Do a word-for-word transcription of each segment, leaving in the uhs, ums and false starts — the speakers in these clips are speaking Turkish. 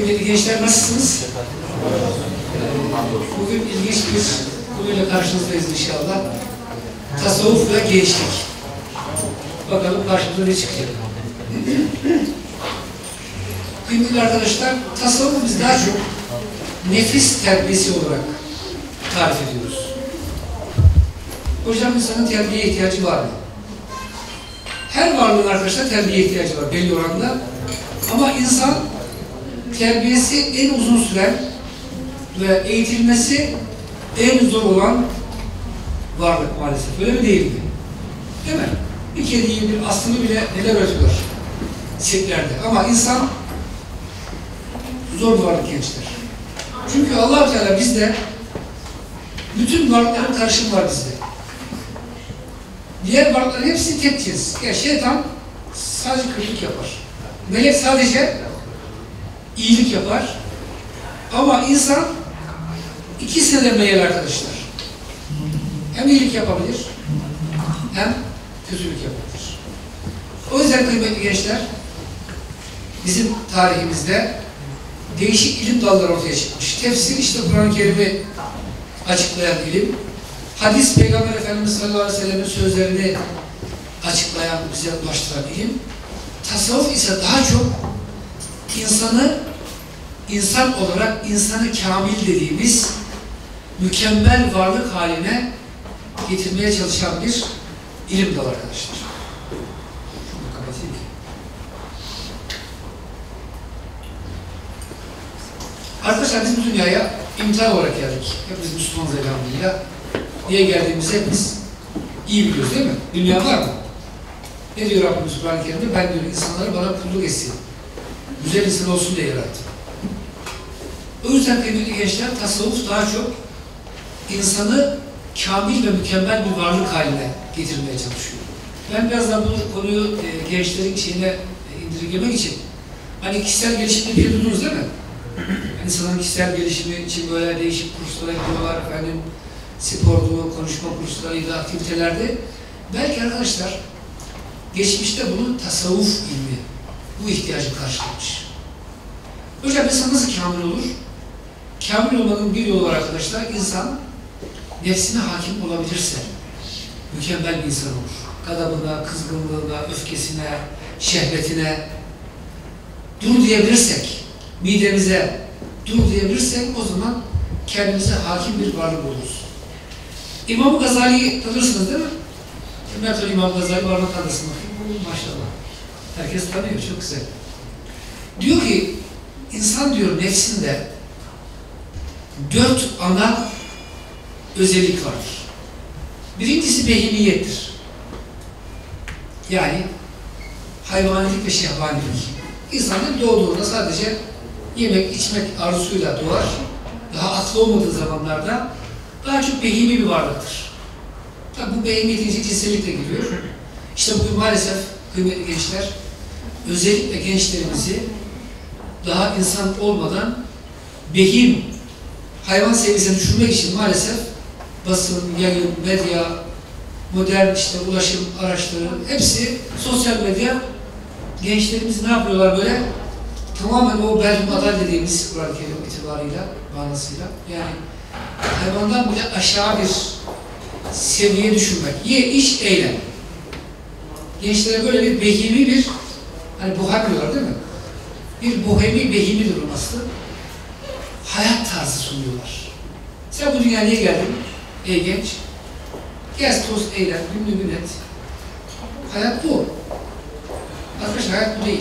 Kıymetli gençler, nasılsınız? Bugün ilginç bir konuyla karşınızdayız inşallah. Tasavvuf ve gençlik. Bakalım karşımıza ne çıkacak? Kıymetli arkadaşlar, tasavvufu biz daha çok nefis terbiyesi olarak tarif ediyoruz. Hocam, insanın terbiyeye ihtiyacı var mı? Her varlığın arkadaşlar terbiyeye ihtiyacı var belli oranda. Ama insan terbiyesi en uzun süren ve eğitilmesi en zor olan varlık maalesef. Öyle mi değil mi? Değil mi? Bir kediyi, bir aslını bile neler öğretiyorlar sirklerde. Ama insan zor bir varlık gençler. Çünkü Allah-u Teala bizde bütün varlıkların karşılığı var bizde. Diğer varlıkların hepsi tek cins. Yani şeytan sadece kötülük yapar. Melek sadece iyilik yapar. Ama insan ikisine de meyil arkadaşlar. Hem iyilik yapabilir, hem kötülük yapabilir. O yüzden kıymetli gençler, bizim tarihimizde değişik ilim dalları ortaya çıkmış. Tefsir, işte Kur'an-ı Kerim'i açıklayan ilim. Hadis, Peygamber Efendimiz sallallahu aleyhi ve sellem'in sözlerini açıklayan, bize ulaştıran ilim. Tasavvuf ise daha çok insanı, insan olarak insanı kamil dediğimiz mükemmel varlık haline getirmeye çalışan bir ilim dalı arkadaşlar. Arkadaşlar, biz bu dünyaya imtihan olarak geldik. Hepimiz Müslümanız elhamdülillah. Niye geldiğimizi hepimiz iyi biliyoruz değil mi? Dünya var mı? Ne diyor Rabbimiz Kur'an-ı Kerim'de? Ben diyor insanları bana kulluk etsin. Güzel insan olsun diye yarattım. O yüzden kıymetli gençler, tasavvuf daha çok insanı kamil ve mükemmel bir varlık haline getirmeye çalışıyor. Ben biraz daha bu konuyu e, gençlerin şeyine e, indirgemek için, hani kişisel gelişimde bir duydunuz değil mi? İnsanın kişisel gelişimi için böyle değişik kurslara gidiyorlar, efendim, spordu, konuşma kurslarıydı, aktivitelerde. Belki arkadaşlar, geçmişte bunun tasavvuf ilmi bu ihtiyacı karşılamış. Hocam, insan nasıl kamil olur? Kamil olmanın bir yolu var arkadaşlar. İnsan nefsine hakim olabilirse mükemmel bir insan olur. Gadabına, kızgınlığına, öfkesine, şehvetine dur diyebilirsek, midemize dur diyebilirsek o zaman kendimize hakim bir varlık oluruz. İmam Gazali'yi tanırsınız değil mi? Kimler tanıyor İmam Gazali? Var mı tanırsın bakayım? Maşallah. Herkes tanıyor, çok güzel. Diyor ki, insan diyor nefsinde dört ana özellik vardır. Birincisi behimiyettir. Yani hayvanilik ve şehvanilik. İnsanın doğduğunda sadece yemek, içmek arzusuyla doğar. Daha aklı olmadığı zamanlarda daha çok behimi bir varlıktır. Tabi bu behimiyet içinde cinsellik de giriyor. İşte bugün maalesef kıymetli gençler, özellikle gençlerimizi daha insan olmadan behim, hayvan seviyesine düşürmek için maalesef basın, yayın, medya, modern işte ulaşım araçları, hepsi sosyal medya, gençlerimiz ne yapıyorlar böyle? Tamamen o belhum adal dediğimiz Kur'an-ı Kerim itibarıyla, manasıyla, yani hayvandan bile aşağı bir seviyeye düşürmek. Ye, iç, eğlen. Gençlere böyle bir behimi bir, hani bohem diyorlar değil mi? Bir bohemi, behimi durum aslında. Hayat tarzı sunuyorlar. Sen bu dünyaya niye geldin? Ey genç. Gez, toz, eğlen, günlü gün et. Hayat bu. Arkadaşlar, hayat bu değil.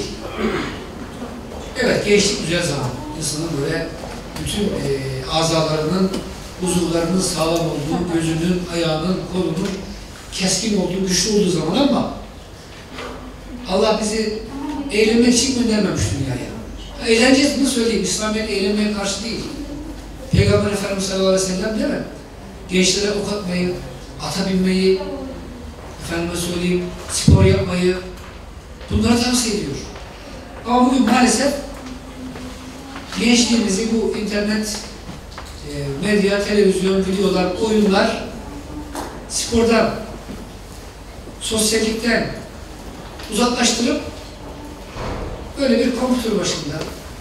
Evet, gençlik güzel zaman. İnsanın böyle bütün e, azalarının, huzurlarının sağlam olduğu, gözünün, ayağının, kolunun keskin olduğu, güçlü olduğu zaman ama Allah bizi eğlenmek için göndermemiş dünyaya. Eğleneceğiz, bunu söyleyeyim. İslamiyet eğlenmeye karşı değil. Peygamber Efendimiz sallallahu aleyhi ve sellem değil mi? Gençlere ok atmayı, ata binmeyi, efendime söyleyeyim, spor yapmayı, bunları tavsiye ediyor. Ama bugün maalesef gençliğimizi bu internet, e, medya, televizyon, videolar, oyunlar, spordan, sosyallikten uzaklaştırıp böyle bir kompütür başında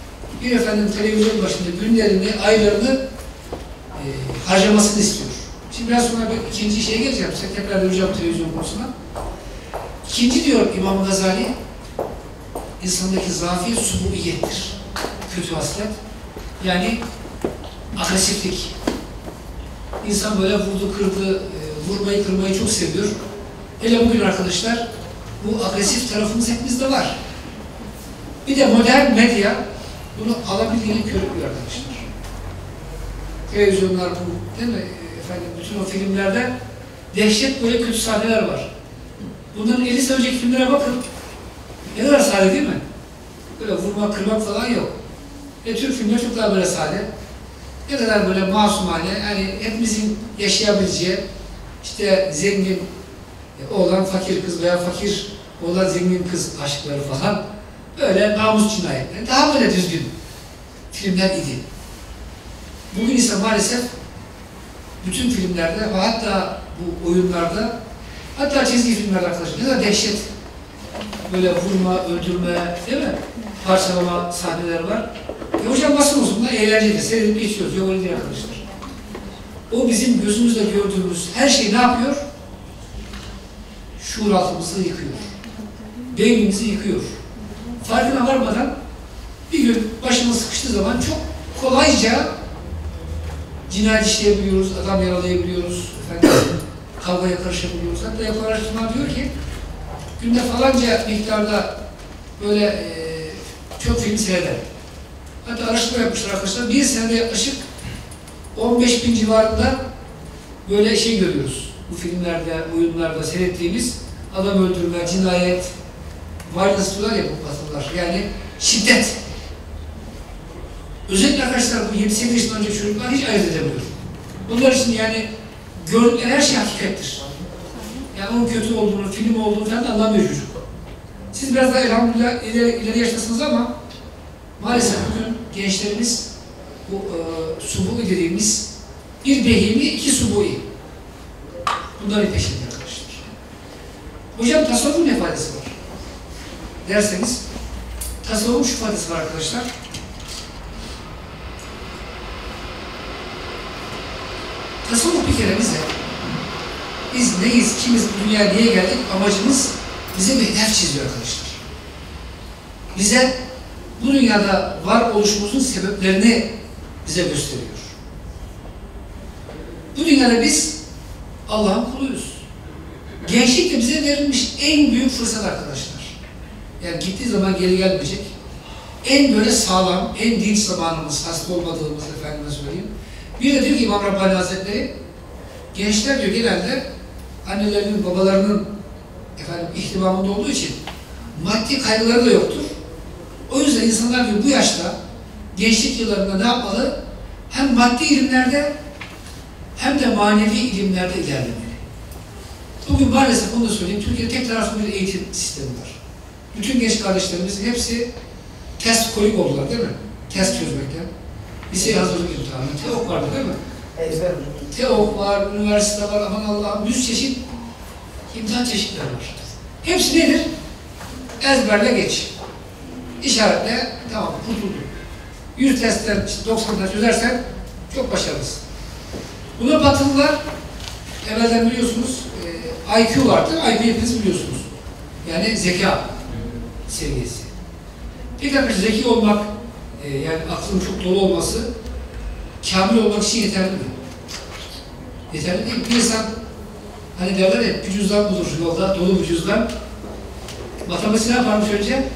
bir efendim televizyon başında günlerini, aylarını e, harcamasını istiyor. Şimdi biraz sonra bir ikinci şeye geleceğim. Size tekrar döneceğim televizyon konusuna. İkinci diyor İmam Gazali, insandaki zafiyet subuviyettir. Kötü haslet. Yani agresiflik. İnsan böyle vurdu, kırdı, e, vurmayı, kırmayı çok seviyor. Hele bugün arkadaşlar, bu agresif tarafımız hepimizde var. Bir de modern medya bunu alabildiğini körüklüyor arkadaşlar. Televizyonlar bu, değil mi? Efendim, bütün o filmlerde dehşet böyle kötü sahneler var. Bunların elli sene önceki filmlere bakın. Ne kadar sade değil mi? Böyle vurmak, kırmak falan yok. Ve Türk filmleri çok daha böyle sade. Ne kadar böyle masumane, yani hepimizin yaşayabileceği, işte zengin oğlan fakir kız veya fakir oğlan zengin kız aşkları falan, böyle namus cinayetleri, daha böyle düzgün filmler idi. Bugün ise maalesef bütün filmlerde ve hatta bu oyunlarda, hatta çizgi filmlerde arkadaşlar ne kadar dehşet, böyle vurma, öldürme, değil mi? Parçalama sahneler var. E hocam nasıl olsun da eğlenceli, seyredip geçiyoruz, yok öyle değil arkadaşlar. O bizim gözümüzle gördüğümüz her şey ne yapıyor? Şuur altımızı yıkıyor. Beynimizi yıkıyor. Farkına varmadan bir gün başımız sıkıştığı zaman çok kolayca cinayet işleyebiliyoruz, adam yaralayabiliyoruz, efendim, kavgaya karışabiliyoruz. Hatta yapılan araştırma diyor ki günde falanca miktarda böyle e, çok film seyreder. Hatta araştırma yapmışlar arkadaşlar. Bir senede yaklaşık on beş bin civarında böyle şey görüyoruz. Bu filmlerde, oyunlarda seyrettiğimiz adam öldürme, cinayet, violence diyorlar ya bu batılılar. Yani şiddet. Özellikle arkadaşlar bu yedi sekiz yaşından önce çocuklar hiç ayırt edemiyor. Bunlar için yani gördükleri her şey hakikattir. Yani onun kötü olduğunu, film olduğunu falan da anlamıyor çocuk. Siz biraz daha elhamdülillah ileri, ileri yaştasınız ama maalesef bugün gençlerimiz bu e, subu'i dediğimiz bir behimi, iki subu'i. Bunların peşinde arkadaşlar. Hocam tasavvufun ne faydası var? Derseniz tasavvufun şu faydası var arkadaşlar. Tasavvuf bir kere bize biz neyiz, kimiz, bu dünyaya niye geldik, amacımız bize bir hedef çiziyor arkadaşlar. Bize bu dünyada var oluşumuzun sebeplerini bize gösteriyor. Bu dünyada biz Allah'ın kuluyuz. Gençlik de bize verilmiş en büyük fırsat arkadaşlar. Yani gittiği zaman geri gelmeyecek. En böyle sağlam, en dinç zamanımız, hasta olmadığımız efendime söyleyeyim. Bir de diyor ki İmam Rabbani Hazretleri, gençler diyor genelde annelerinin, babalarının efendim ihtimamında olduğu için maddi kaygıları da yoktur. O yüzden insanlar diyor bu yaşta, gençlik yıllarında ne yapmalı? Hem maddi ilimlerde hem de manevi ilimlerde ilerlemeli. Bugün maalesef onu da söyleyeyim, Türkiye'de tek taraflı bir eğitim sistemi var. Bütün genç kardeşlerimizin hepsi test kolik oldular değil mi? Test çözmekten. Liseye hazırlık imtihanı, TEOK vardı değil mi? Evet. TEOK var, üniversite var, aman Allah'ım yüz çeşit imtihan çeşitleri var. Hepsi nedir? Ezberle geç. İşaretle, tamam, kurtuldun. yüz testten, işte doksandan çözersen çok başarılısın. Buna Batılılar, evvelden biliyorsunuz, e, I Q vardı, I Q'yu hepiniz biliyorsunuz. Yani zeka seviyesi. Peki arkadaşlar, zeki olmak, e, yani aklın çok dolu olması, kamil olmak için yeterli mi? Yeterli değil. Bir insan, hani derler ya, bir cüzdan bulur yolda, dolu bir cüzdan. Matematik ne yaparmış önce?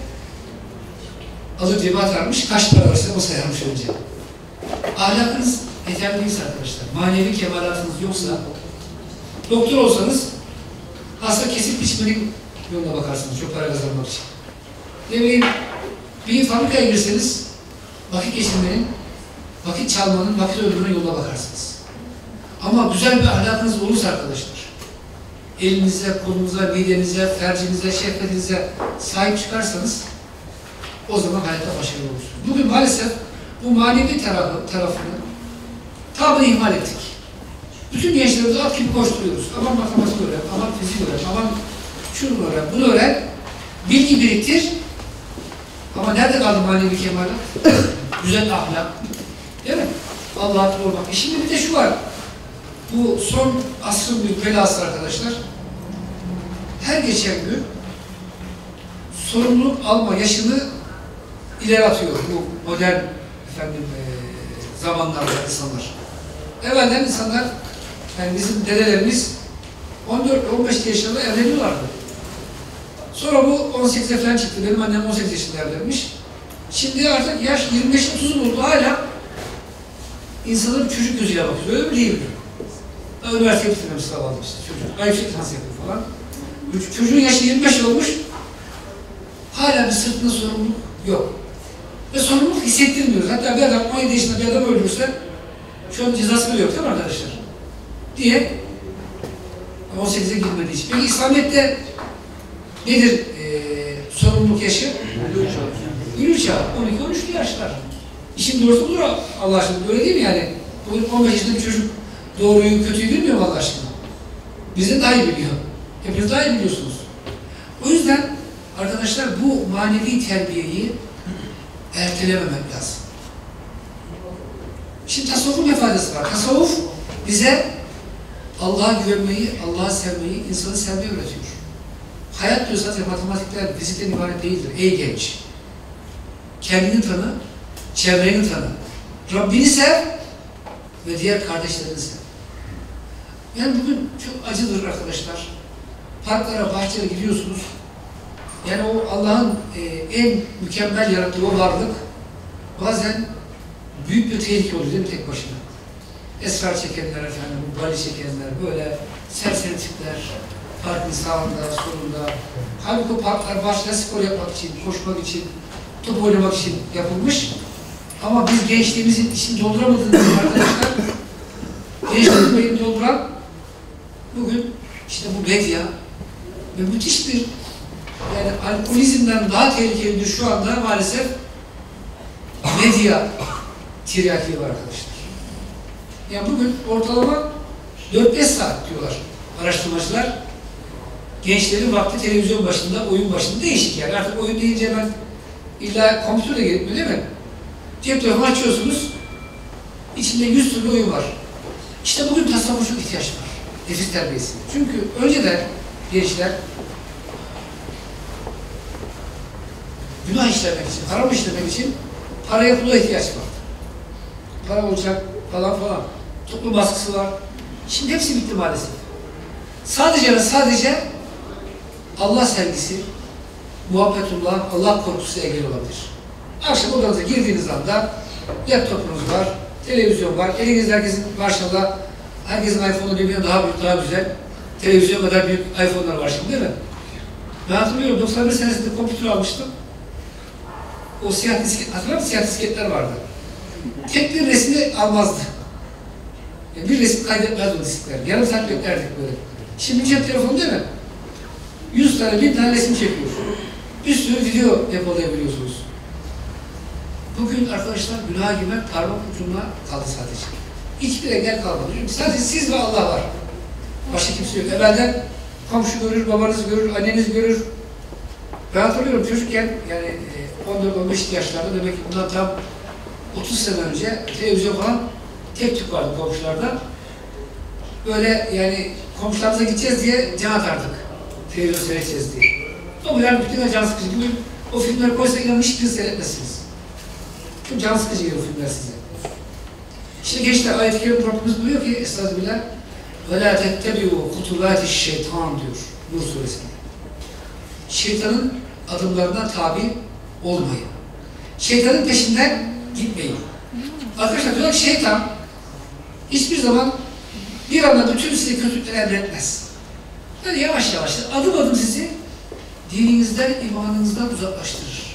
Alır cebe atarmış, kaç para varsa o sayarmış önce. Ahlakınız yeterli değilse arkadaşlar, manevi kemalatınız yoksa, doktor olsanız, hasta kesip biçmenin yoluna bakarsınız, çok para kazanmak için. Ne bileyim, bir fabrikaya girseniz, vakit geçirmenin, vakit çalmanın, vakit öldürmenin yoluna bakarsınız. Ama güzel bir ahlakınız olursa arkadaşlar, elinize, kolunuza, midenize, fercinize, şehvetinize sahip çıkarsanız, o zaman hayatta başarılı olursunuz. Bugün maalesef bu manevi tarafı, tarafını tamamını ihmal ettik. Bütün gençlerimizi at gibi koşturuyoruz. Aman matematik öğren, aman fizik öğren, aman şunu öğren, bunu öğren, bilgi biriktir. Ama nerede kaldı manevi kemalat? güzel ahlak, değil mi? Allah'a olmak. E şimdi bir de şu var, bu son asrın bir belası arkadaşlar, her geçen gün sorumluluk alma yaşını ileri atıyor bu modern efendim, e, zamanlarda insanlar. Evvelden insanlar, yani bizim dedelerimiz on dört on beş yaşında evleniyorlardı. Sonra bu on sekize falan çıktı. Benim annem on sekiz yaşında evlenmiş. Şimdi artık yaş yirmi beş otuz oldu. Hala insanlar çocuk gözüyle bakıyor. Öyle mi değil mi? Üniversite bitirmemiz sağladı işte çocuk. Ayıp şey nasıl yapıyor falan. Çocuğun yaşı yirmi beş olmuş. Hala bir sırtında sorumluluk yok. Ve sorumluluk hissettirmiyoruz. Hatta bir adam on yedi yaşında bir adam öldürürse şu an cezası bile yok değil mi arkadaşlar? Diye on sekize girmediği için. Peki İslamiyet'te nedir e, sorumluluk yaşı? Ülü çağı. on iki on üçlü yaşlar. İşin doğrusu budur Allah aşkına. Öyle değil mi yani? on beş yaşında bir çocuk doğruyu, kötüyü bilmiyor mu Allah aşkına? Bizden daha iyi biliyor. Hepiniz daha iyi biliyorsunuz. O yüzden arkadaşlar bu manevi terbiyeyi ertelememek lazım. Şimdi tasavvufun ne faydası var? Tasavvuf bize Allah'a güvenmeyi, Allah'a sevmeyi, insanı sevmeyi öğretiyor. Hayat diyor zaten matematikler, fizikten ibaret değildir. Ey genç! Kendini tanı, çevreni tanı. Rabbini sev ve diğer kardeşlerini sev. Yani bugün çok acıdır arkadaşlar. Parklara, bahçelere gidiyorsunuz. Yani o Allah'ın e, en mükemmel yarattığı o varlık bazen büyük bir tehlike oluyor değil mi tek başına? Esrar çekenler efendim, bali çekenler, böyle serseri tipler, parkın sağında, solunda. Halbuki o parklar başta spor yapmak için, koşmak için, top oynamak için yapılmış. Ama biz gençliğimizin içini dolduramadığımız arkadaşlar, gençliğin payını dolduran bugün işte bu medya ve müthiş bir, yani alkolizmden daha tehlikelidir şu anda maalesef medya tiryakiliği var arkadaşlar. Yani bugün ortalama dört beş saat diyorlar araştırmacılar. Gençlerin vakti televizyon başında, oyun başında değişik yani. Artık oyun deyince ben illa kompütürle gelip değil mi? Cep telefonu açıyorsunuz, içinde yüz türlü oyun var. İşte bugün tasavvuf çok ihtiyaç var. Nefis terbiyesi. Çünkü önceden gençler günah işlemek için, haram işlemek için paraya pula ihtiyaç var. Para olacak falan falan. Toplum baskısı var. Şimdi hepsi bitti maalesef. Sadece ve sadece Allah sevgisi, muhabbetullah, Allah korkusu engel olabilir. Akşam odanıza girdiğiniz anda laptopunuz var, televizyon var, elinizde herkesin maşallah, herkesin iPhone'u birbirinden daha büyük, daha güzel. Televizyon kadar büyük iPhone'lar var şimdi değil mi? Ben hatırlıyorum, doksan bir senesinde kompütür almıştım. O siyah disket, hatırlar mısın? Siyah disketler vardı. Tek bir resmi almazdı. Yani bir resim kaydetmez o diskler. Yarım saat beklerdik böyle. Şimdi cep telefonu değil mi? Yüz tane, bin tane resim çekiyor. Bir sürü video depolayabiliyorsunuz. Bugün arkadaşlar günaha girmek parmak ucuna kaldı sadece. Hiçbir engel kalmadı. Çünkü sadece siz ve Allah var. Başka kimse yok. Evvelden komşu görür, babanız görür, anneniz görür. Ben hatırlıyorum çocukken yani on dört on beş yaşlarda demek ki bundan tam otuz sene önce televizyon falan tek tük vardı komşularda. Böyle yani komşularımıza gideceğiz diye can atardık. Televizyon seyredeceğiz diye. Ama yani bütün can sıkıcı. Bugün o filmleri koysa inanın hiçbirini seyretmezsiniz. Çok can sıkıcı geliyor filmler size. İşte gençler ayet-i kerim Rabbimiz buyuruyor ki estağfirullah وَلَا تَتَّبِعُوا خُطُوَاتِ الشَّيْطَانِ diyor Nur suresinde. Şeytanın adımlarına tabi olmayın. Şeytanın peşinden gitmeyin. Arkadaşlar diyorlar ki şeytan hiçbir zaman bir anda bütün size kötülükleri emretmez. Yani yavaş yavaş adım adım sizi dininizden, imanınızdan uzaklaştırır.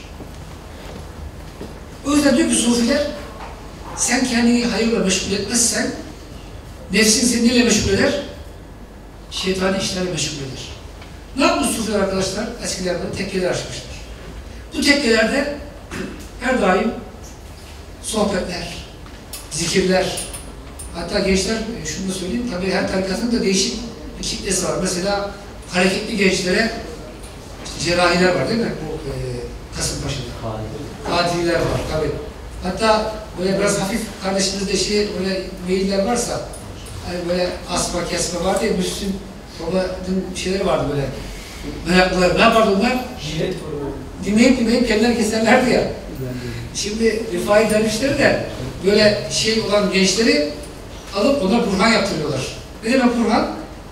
O yüzden diyor ki sufiler sen kendini hayırla meşgul etmezsen nefsin seni neyle meşgul eder? Şeytani işlerle meşgul eder. Ne yapmış sufiler arkadaşlar? Eskilerde tekkeler açmışlar. Bu tekkelerde her daim sohbetler, zikirler, hatta gençler, şunu da söyleyeyim, tabii her tarikatın da değişik bir kitlesi var. Mesela hareketli gençlere işte cerrahiler var değil mi? Bu e, Kasımpaşa'da. Kadililer var tabii. Hatta böyle biraz hafif kardeşimizde şey böyle meyiller varsa hani böyle asma kesme vardı ya Müslüm Baba'nın şeyleri vardı böyle meraklıları. Ne yapardı onlar? Dinleyip dinleyip kendileri keserlerdi ya. Şimdi Rifai dervişleri de böyle şey olan gençleri alıp ona burhan yaptırıyorlar. Ne demek burhan?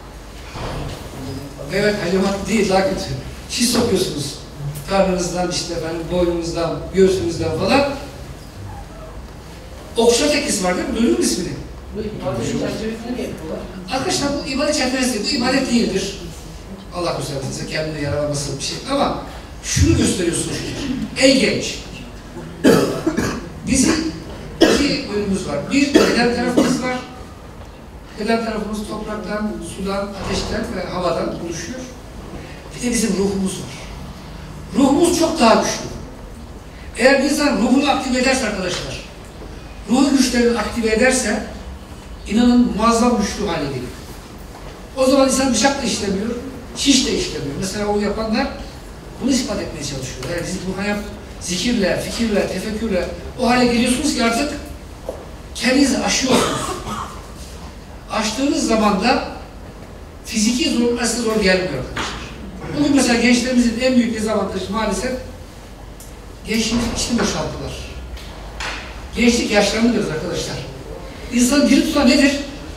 Evet, hacamat değil, daha kötü. Şiş sokuyorsunuz. Karnınızdan, işte efendim, boynunuzdan, göğsünüzden falan. Okşa tekisi var değil mi? Duydun mu ismini? Bu ibadet çerçevesinde mi yapıyorlar? Arkadaşlar bu ibadet çerçevesi, bu ibadet değildir. Allah göstermesin size kendine yaralaması bir şey. Ama şunu gösteriyorsunuz. Ey genç! Bizim iki bölümümüz var. Bir, beden tarafımız var. Beden tarafımız topraktan, sudan, ateşten ve havadan oluşuyor. Bir de bizim ruhumuz var. Ruhumuz çok daha güçlü. Eğer bir insan ruhunu aktive ederse arkadaşlar, ruhu güçlerini aktive ederse, inanın muazzam güçlü hale geliyor. O zaman insan bıçak da işlemiyor, şiş de işlemiyor. Mesela o yapanlar bunu ispat etmeye çalışıyor. Yani siz bu hayat zikirle, fikirle, tefekkürle o hale geliyorsunuz ki artık kendinizi aşıyorsunuz. Aştığınız zaman da fiziki zor, aslında zor gelmiyor arkadaşlar. Bugün mesela gençlerimizin en büyük dezavantajı maalesef gençliğin içini boşalttılar. Gençlik yaşlandı diyoruz arkadaşlar. İnsanın diri tutan nedir?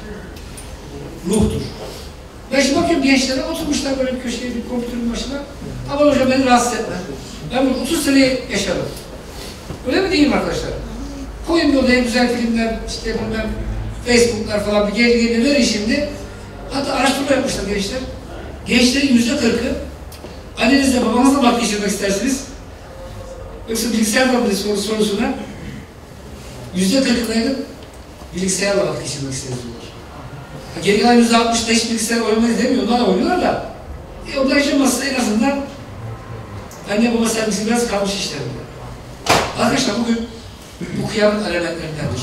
Ruhtur. Ben şimdi bakıyorum gençlere oturmuşlar böyle bir köşeye, bir kompütürün başına. Aman hocam beni rahatsız etme. Ben bunu otuz sene yaşadım. Öyle mi değil mi arkadaşlar? Koyun bir odaya güzel filmler, işte bilmem Facebook'lar falan bir gel gel verin şimdi. Hatta araştırma yapmışlar gençler. Gençlerin yüzde kırkı annenizle babanızla vakit geçirmek istersiniz. Yoksa bilgisayarla mı soru, sorusuna yüzde kırkındaydı bilgisayarla vakit geçirmek isteriz diyorlar. Geri kalan yüzde altmışta hiç bilgisayar oynamayı demiyor. Onlar oynuyorlar da e, onlar yaşamazsa en azından anne baba servisi biraz kalmış işlerinde. Arkadaşlar bugün bu kıyamet alametlerindendir.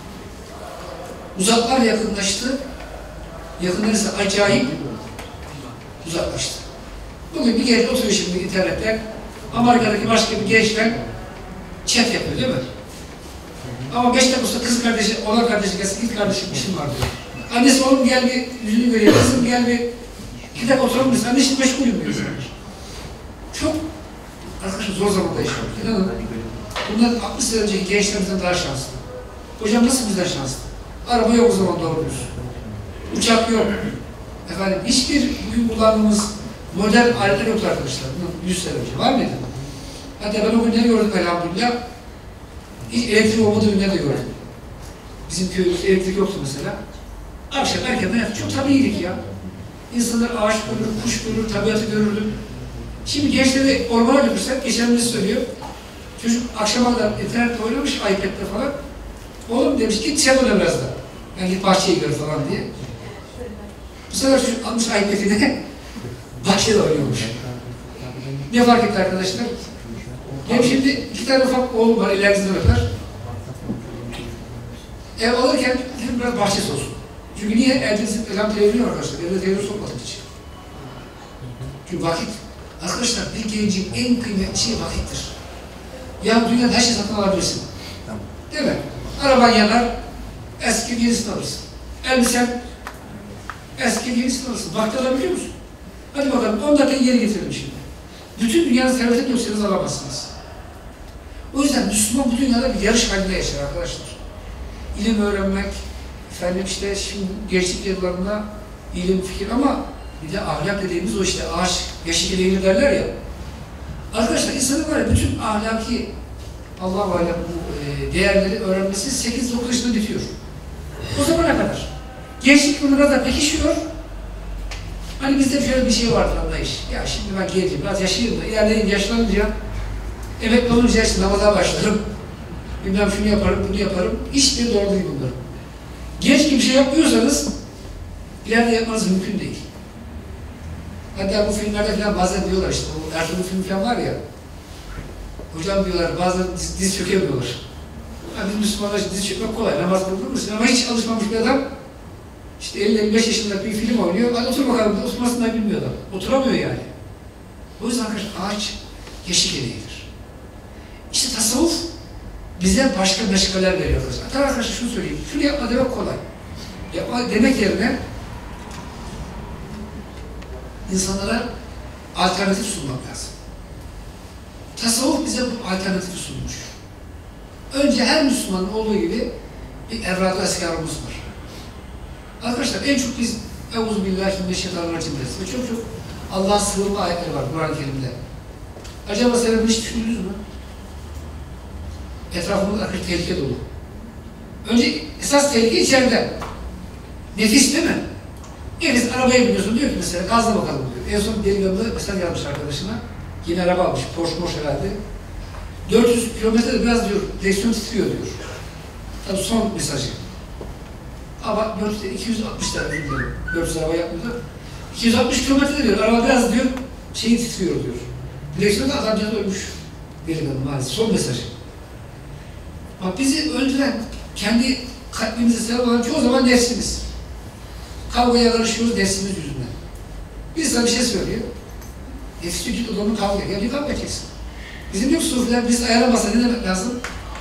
Uzaklar yakınlaştı, yakınlar ise acayip uzaklaştı. Bugün bir genç oturuyor şimdi internette, Amerika'daki başka bir gençle chat yapıyor değil mi? Ama beş dakika sonra kız kardeşi, ona kardeşi gelsin, git kardeşim işim var diyor. Annesi oğlum gel bir yüzünü göreyim, kızım gel bir iki dakika oturalım mısın? Anne şimdi meşgulüm diyor. Çok arkadaşlar zor zamanda yaşıyoruz. İnanın. Bundan altmış sene önceki gençlerimizden daha şanslı. Hocam nasıl bizden şanslı? Araba yok o zaman doğru diyorsun. Uçak yok. Efendim hiçbir bugün kullandığımız modern aletler yoktu arkadaşlar. Bundan yüz sene önce var mıydı? Hatta ben o günleri gördüm elhamdülillah. Hiç elektrik olmadığı günleri de gördüm. Bizim köyümüzde elektrik yoktu mesela. Akşam erkenden yattık. Çok tabiiydik ya. İnsanlar ağaç görür, kuş görür, tabiatı görürdü. Şimdi gençleri ormana götürsek, geçenimizi söylüyor. Çocuk akşama kadar internette oynamış, iPad'de falan. Oğlum demiş, git sen oyna biraz da. Yani git bahçeyi gör falan diye. Bu sefer çocuk almış iPad'ini, bahçede oynuyormuş. Ne fark etti arkadaşlar? Benim şimdi iki tane ufak oğlum var, ellerinizden öper. Ev alırken dedim biraz bahçesi olsun. Çünkü niye? Evdenizin elham televizyon arkadaşlar, evde televizyon sokmadık hiç. Çünkü vakit, arkadaşlar bir gencin en kıymetli şeyi vakittir. Ya dünyada her şeyi satın alabilirsin. Değil mi? Araban yanar, eski yenisini alırsın. Elbisen, eski yenisini alırsın. Vakti alabiliyor musun? Hadi bakalım, on dakika geri getirelim şimdi. Bütün dünyanın servetini yoksanız alamazsınız. O yüzden Müslüman bu dünyada bir yarış halinde yaşar arkadaşlar. İlim öğrenmek, efendim işte şimdi gençlik yıllarında ilim, fikir ama bir de ahlak dediğimiz o işte ağaç, yaşı gereğini derler ya. Arkadaşlar insanın var ya bütün ahlaki Allah-u Alem bu e, değerleri öğrenmesi sekiz dokuz yaşında bitiyor. O zamana kadar. Gençlik yılında da pekişiyor. Hani bizde şöyle bir şey vardır anlayış. Ya şimdi ben gencim, biraz yaşayayım da ilerleyin yaşlanınca emekli olunca işte namaza başlarım. Bilmem şunu yaparım, bunu yaparım. Hiçbir doğru değil bunlar. Genç gibi bir şey yapmıyorsanız ileride yapmanız mümkün değil. Hatta bu filmlerde falan bazen diyorlar işte, o Ertuğrul filmi falan var ya, hocam diyorlar bazen diz, diz çökemiyorlar. Yani biz Müslümanlar diz çökmek kolay, namaz kılır mısın? Ama hiç alışmamış bir adam, işte elli elli beş yaşında bir film oynuyor, hadi otur bakalım, oturmasını da bilmiyor adam. Oturamıyor yani. O yüzden arkadaşlar ağaç yaşı gereğidir. İşte tasavvuf bize başka meşgaleler veriyor arkadaşlar. Hatta arkadaşlar şunu söyleyeyim, şunu yapma demek kolay. Yapma demek yerine insanlara alternatif sunmak lazım. Tasavvuf bize bu alternatifi sunmuş. Önce her Müslümanın olduğu gibi bir evrad-ı eskarımız var. Arkadaşlar en çok biz Euzubillahimineşşeytanirracim deriz. Ve çok çok Allah'a sığınma ayetleri var Kur'an-ı Kerim'de. Acaba sebebini hiç düşündünüz mü? Etrafımızda akıl tehlike dolu. Önce esas tehlike içeride. Nefis değil mi? Nefis arabaya biniyorsun diyor ki mesela gazla bakalım diyor. En son delikanlı mesaj yazmış arkadaşına. Yine araba almış. Porsche Porsche herhalde. dört yüz kilometrede biraz diyor direksiyon titriyor diyor. Tabii son mesajı. Ama iki yüz altmış lira diyor. dört yüz araba yapmıyor. iki yüz altmış kilometrede diyor. Araba biraz diyor şeyi titriyor diyor. Direksiyonda adamcağız ölmüş. Delikanlı maalesef. Son mesajı. Bak bizi öldüren, kendi kalbimize sebep olan çoğu zaman nefsimiz. Kavgaya karışıyoruz nefsimiz yüzünden. Bir sana bir şey söylüyor. Nefis vücut odamı kavga ediyor. Bir kavga edeceksin. Bizim yok sufiler, biz ayarlamasa ne demek lazım?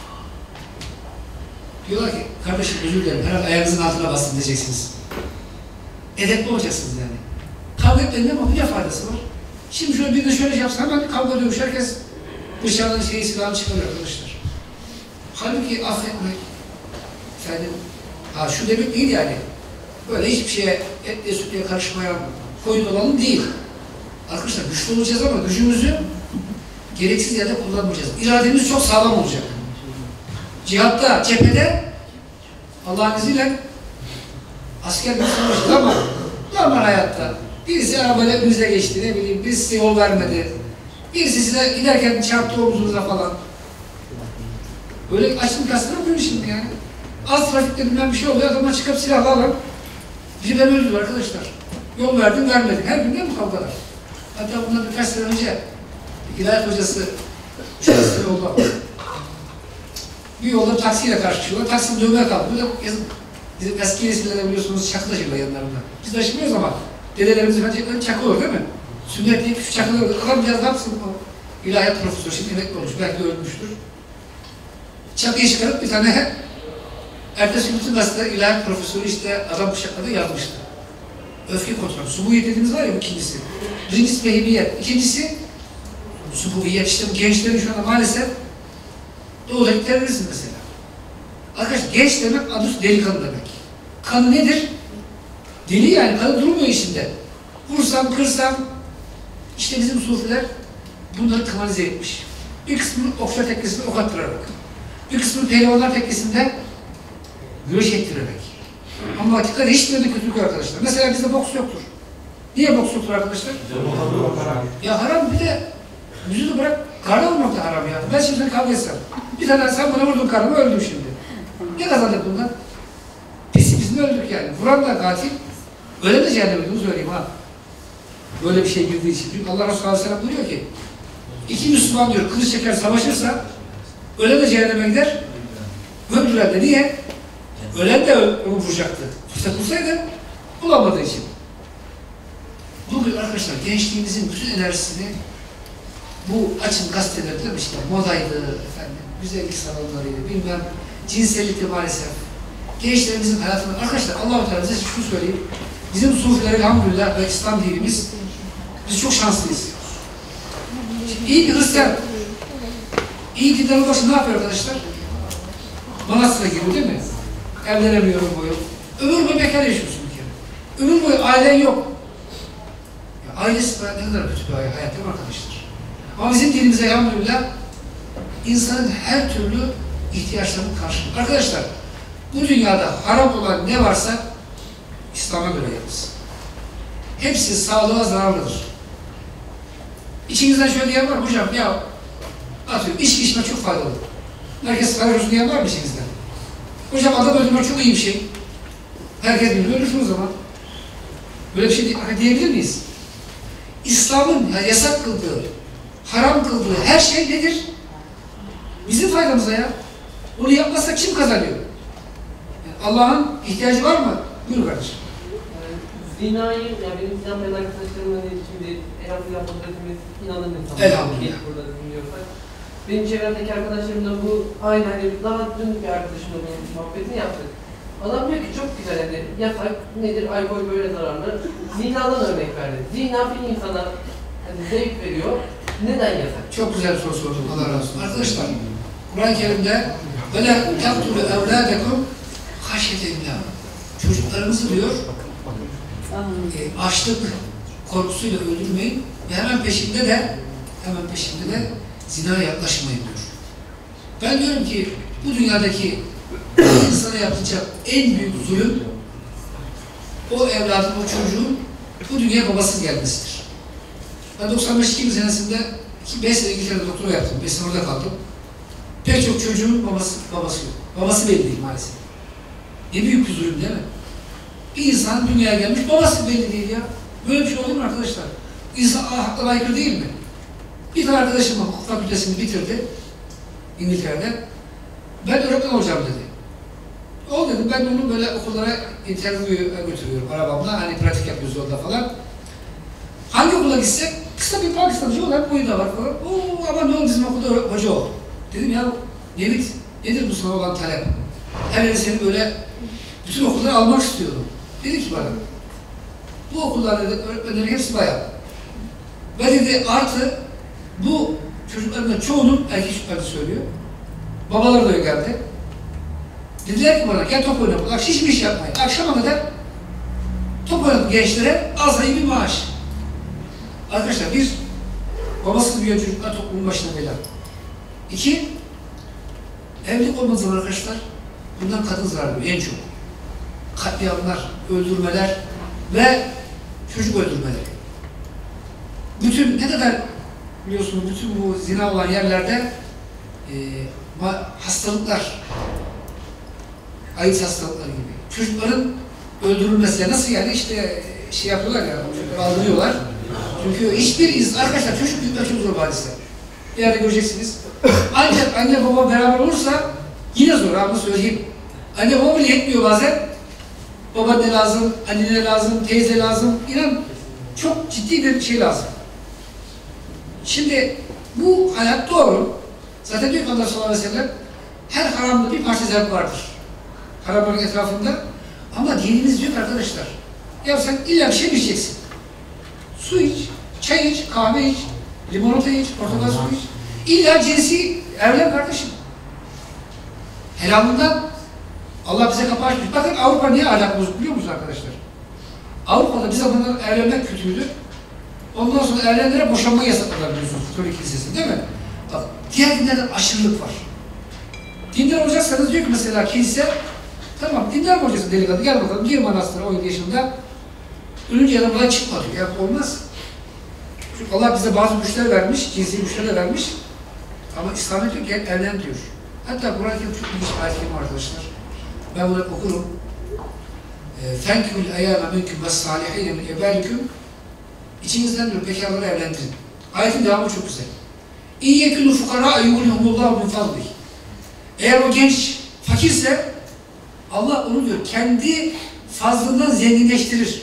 Diyorlar ki, kardeşim özür dilerim, herhalde ayağınızın altına bastın diyeceksiniz. Edepli olacaksınız yani. Kavga etmenin ama bir de faydası var. Şimdi şöyle bir de şöyle yapsa hemen kavga dövüş, herkes bıçağının şeyi silahını çıkarıyor arkadaşlar. Halbuki affetmek, efendim, ha şu demek değil yani. Böyle hiçbir şeye, etle sütle karışmayan, koyun olalım değil. Arkadaşlar güçlü olacağız ama gücümüzü gereksiz yerde kullanmayacağız. İrademiz çok sağlam olacak. Cihatta, cephede Allah'ın izniyle asker bir savaşır ama normal hayatta birisi arabayla önünüze geçti, ne bileyim, birisi size yol vermedi, birisi size giderken çarptı omuzunuza falan. Böyle açtım kastırmıyor şimdi yani. Az trafikte bilmem bir şey oluyor, adamlar çıkıp silahla alan. Biri ben öldüm arkadaşlar. Yol verdim, vermedim. Her gün ne bu kavgalar? Hatta bundan birkaç sene önce İlahiyat hocası şahsiyeti oldu. Bir yolda taksiyle karşılaşıyorlar. Taksinin dövmeye kalkıyor. Bizim eski resimlerde biliyorsunuz çakı taşırlar yanlarında. Biz taşımıyoruz ama dedelerimiz efendim çakı olur değil mi? Sünnet diye küçük çakılar olur. Adam biraz ne yapsın o? İlahiyat profesörü şimdi emekli olmuş. Belki de ölmüştür. Çakıyı çıkarıp bir tane ertesi gün bütün gazeteler ilahiyat profesörü işte adam bıçakladı yazmıştı. Öfke kontrolü. Subuviyet dediğimiz var ya bu ikincisi. Birincisi vehimiyet. İkincisi subuviyet. İşte bu gençlerin şu anda maalesef doğudaki terörizm mesela. Arkadaşlar genç demek adı delikanlı demek. Kanı nedir? Deli yani. Kanı durmuyor içinde. Vursam, kırsam işte bizim sufiler bunları kanalize etmiş. Bir kısmını okçular tekkesinde ok attırarak. Bir kısmını pehlivanlar tekkesinde güreş ettirerek. Ama dikkat hiçbirinde kötülük arkadaşlar. Mesela bizde boks yoktur. Niye boks yoktur arkadaşlar? Ya haram bir de vücudu bırak karnı vurmak da haram ya. Ben şimdi seni kavga etsem. Bir tane sen bana vurdun karnımı öldüm şimdi. Ne kazandık bundan? Pesimizmi öldük yani. Vuran da katil. Öyle de cehenneme bunu söyleyeyim ha. Böyle bir şey girdiği için. Çünkü Allah Resulü Aleyhisselam buyuruyor ki iki Müslüman diyor kılıç çeker savaşırsa ölen de cehenneme gider. Öldüren de niye? Ölen de onu vuracaktı. Fırsat bulsaydı bulamadığı için. Bugün arkadaşlar gençliğimizin bütün enerjisini bu açın gazetelerde işte modaydı, efendim, güzellik salonlarıydı, bilmem cinsellikti maalesef. Gençlerimizin hayatında arkadaşlar Allah-u Teala size şunu söyleyeyim. Bizim sufiler elhamdülillah ve İslam dinimiz biz çok şanslıyız. İyi bir Hristiyan iyi dinlerin başı ne yapıyor arkadaşlar? Manastıra giriyor değil mi? Evlenemiyor ömür boyu. Ömür boyu bekar yaşıyorsun bir kere. Ömür boyu ailen yok. Ya ailesi ne kadar kötü bir hayat değil mi arkadaşlar? Ama bizim dinimize elhamdülillah insanın her türlü ihtiyaçlarını karşılıyor. Arkadaşlar bu dünyada haram olan ne varsa İslam'a göre yalnız. Hepsi sağlığa zararlıdır. İçinizden şöyle diyen var mı? Hocam ya atıyorum içki içmek çok faydalı. Herkes sarhoş olsun diyen var mı içinizden? Hocam adam öldürmek çok iyi bir şey. Herkes bilir, ölürsün o zaman. Böyle bir şey diyebilir miyiz? İslam'ın yani yasak kıldığı, haram kıldığı her şey nedir? Bizim faydamıza ya. Onu yapmazsak kim kazanıyor? Yani Allah'ın ihtiyacı var mı? Buyur kardeşim. Zinayı, yani benim inanmayan arkadaşlarımla şimdi elhamdülillah burada hepimiz inanın insanlar. Elhamdülillah. Burada dinliyorsak. benim çevremdeki arkadaşlarımla bu aynı hani daha dün bir arkadaşımla bu muhabbetini yaptık. Adam diyor ki çok güzel hani yasak nedir, alkol böyle zararlı. Zinadan örnek verdi. Zina bir insana hani zevk veriyor. Neden yasak? Çok güzel bir soru sordun. Allah razı olsun. Arkadaşlar, Kur'an-ı Kerim'de وَلَا تَقْتُلُ اَوْلَادَكُمْ خَشْيَةَ اِمْلَاقٍ Çocuklarınızı diyor, e, açlık korkusuyla öldürmeyin ve hemen peşinde de hemen peşinde de zinaya yaklaşmayın diyor. Ben diyorum ki bu dünyadaki insana yapılacak en büyük zulüm o evladın, o çocuğun bu dünyaya babasız gelmesidir. Ben doksan beş iki yıl senesinde beş sene İngiltere'de doktora yaptım. beş sene orada kaldım. Pek çok çocuğun babası, babası yok. Babası belli değil maalesef. Ne büyük bir zulüm değil mi? Bir insan dünyaya gelmiş, babası belli değil ya. Böyle bir şey olur mu arkadaşlar? İnsan haklara aykırı değil mi? Bir tane arkadaşım hukuk fakültesini bitirdi İngiltere'de. Ben öğretmen olacağım dedi. O dedi, ben onu böyle okullara interview'a götürüyorum arabamla. Hani pratik yapıyoruz yolda falan. Hangi okula gitsek, kısa bir Pakistan'cı olarak boyu da var falan. Oo, ama ne oldu bizim okulda hoca oldu. Dedim ya, Nevit, nedir bu sana olan talep? Her yere seni böyle bütün okulları almak istiyorum. Dedi ki bana, bu okullarda öğretmenlerin hepsi bayağı. Ve dedi artı bu çocukların çoğunun erkek çocuklarını söylüyor. Babaları da geldi. Dediler ki bana, gel top oynayalım. Bak hiçbir iş yapmayın. Akşama kadar top oynayalım gençlere, az sayı bir maaş. Arkadaşlar bir, babasız büyüyen çocuklar toplumun başına bela. İki, evlilik olmadığı zaman arkadaşlar, bundan kadın zararı en çok. Katliamlar, öldürmeler ve çocuk öldürmeleri. Bütün, ne kadar biliyorsunuz, bütün bu zina olan yerlerde e, hastalıklar, AIDS hastalıkları gibi. Çocukların öldürülmesi, nasıl yani işte şey yapıyorlar ya, çocukları aldırıyorlar. Çünkü hiçbir iz, arkadaşlar çocuk büyütmek çok zor hadise. Bir yerde göreceksiniz. Ancak anne baba beraber olursa yine zor, abi söyleyeyim. Anne baba bile yetmiyor bazen. Baba ne lazım, anne ne lazım, teyze lazım. İnan çok ciddi bir şey lazım. Şimdi bu hayat doğru. Zaten diyor ki Allah sallallahu aleyhi ve sellem, her haramda bir parça zevk vardır. Haramların etrafında. Ama dinimiz diyor arkadaşlar, ya sen illa bir şey mi içeceksin? Su iç, çay iç, kahve iç, limonata iç, portakal suyu iç. İlla cinsi evlen kardeşim. Helalından Allah bize kapı açmış. Bakın Avrupa niye ahlak bozuk biliyor musunuz arkadaşlar? Avrupa'da bir zamanlar evlenmek kötüydü. Ondan sonra evlenenlere boşanma yasakladılar biliyorsunuz. Katolik kilisesi değil mi? Bak, diğer dinlerden aşırılık var. Dindar olacaksanız diyor ki mesela kilise, tamam dindar mı olacaksın delikanlı, gel bakalım gir manastıra on yedi yaşında. Ölünce yanımdan çıkma diyor. Ya olmaz. Çünkü Allah bize bazı güçler vermiş, cinsi güçler de vermiş. Ama İslamiyet diyor gel evlen diyor. Hatta Kur'an-ı Kerim çok ilginç bir ayet kelime arkadaşlar. Ben bunu okurum. فَنْكُمُ الْاَيَامَ مِنْكُمْ وَالصَّالِحِينَ مِنْ اَبَالِكُمْ İçinizden diyor bekarları evlendirin. Ayetin devamı çok güzel. اِنْ يَكُنُوا فُقَرَاءَ يُغْنِهُمُ اللّٰهُ مِنْ فَضْلِهِ Eğer o genç fakirse Allah onu diyor kendi fazlından zenginleştirir.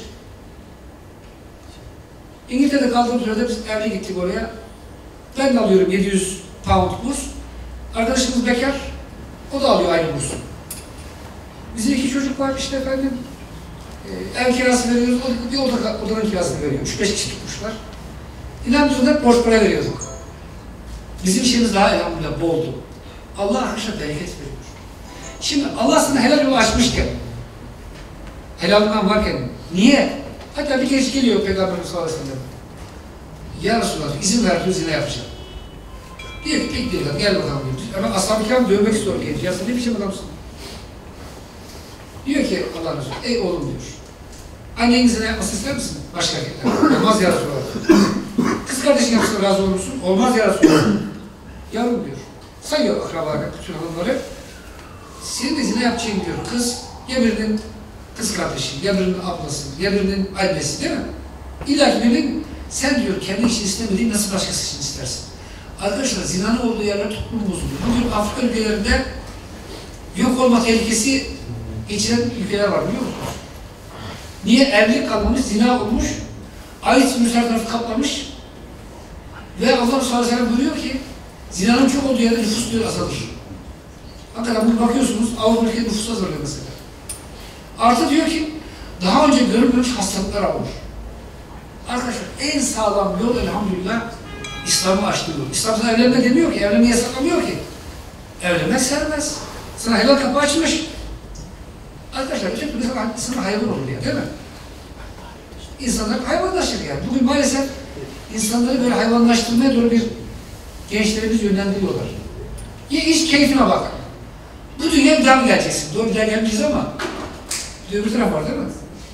İngiltere'de kaldığım sırada biz evle gittik oraya. Ben de alıyorum yedi yüz pound burs. Arkadaşımız bekar. O da alıyor aynı bursu. Bizim iki çocuk var işte efendim. E, ev kirası veriyoruz. O, bir oda, odanın kirasını veriyor. Üç beş kişi tutmuşlar. İnan biz ona borç para veriyorduk. Bizim işimiz daha elhamdülillah boldu. Allah arkadaşlar bereket veriyor. Şimdi Allah sana helal yolu açmışken, helalinden varken, niye? Hatta bir genç geliyor Peygamberimiz sallallahu aleyhi ve sellem. Ya Resulallah izin ver diyor zina yapacağım. Diyor ki pek diyor gel bakalım diyor. Ama ashab-ı kiram dövmek istiyor genç. Ya sen ne biçim adamsın? Diyor ki Allah Resulü, ey oğlum diyor. Annen zina yapmasını ister misin? Başka erkekler. Olmaz ya Resulallah. Kız kardeşin yapsın razı olur musun? Olmaz ya Resulallah. Yavrum diyor. Sayıyor akrabaları, bütün hanımları. Senin de zina yapacağın diyor kız, ya birinin kız kardeşi, ya birinin ablası, ya birinin annesi değil mi? İlla ki birinin, sen diyor kendi için istemediğin nasıl başkası için istersin? Arkadaşlar zinanın olduğu yerler toplum bozuluyor. Bugün Afrika ülkelerinde yok olma tehlikesi geçiren ülkeler var biliyor musunuz? Niye? Evlilik kalmamış, zina olmuş, ait virüsler tarafı kaplamış ve Allah sallallahu aleyhi ve sellem buyuruyor ki Zinanın çok olduğu yerde nüfus diyor azalır. Hakikaten bunu bakıyorsunuz, Avrupa ülkeleri nüfusu azalıyor mesela. Artı diyor ki, daha önce görülmemiş hastalıklar olur. Arkadaşlar en sağlam yol elhamdülillah İslam'ı açtığı yol. İslam sana evlenme demiyor ki, evlenmeyi yasaklamıyor ki. Evlenmek serbest. Sana helal kapı açmış. Arkadaşlar öteki türlü sana, sana hayvan olur ya, değil mi? İnsanlar hayvanlaşır yani. Bugün maalesef insanları böyle hayvanlaştırmaya doğru bir gençlerimiz yönlendiriyorlar. Ya iş keyfine bak. Bu dünya bir daha mı geleceksin? Doğru bir daha gelmeyeceğiz ama bir de öbür taraf var değil mi?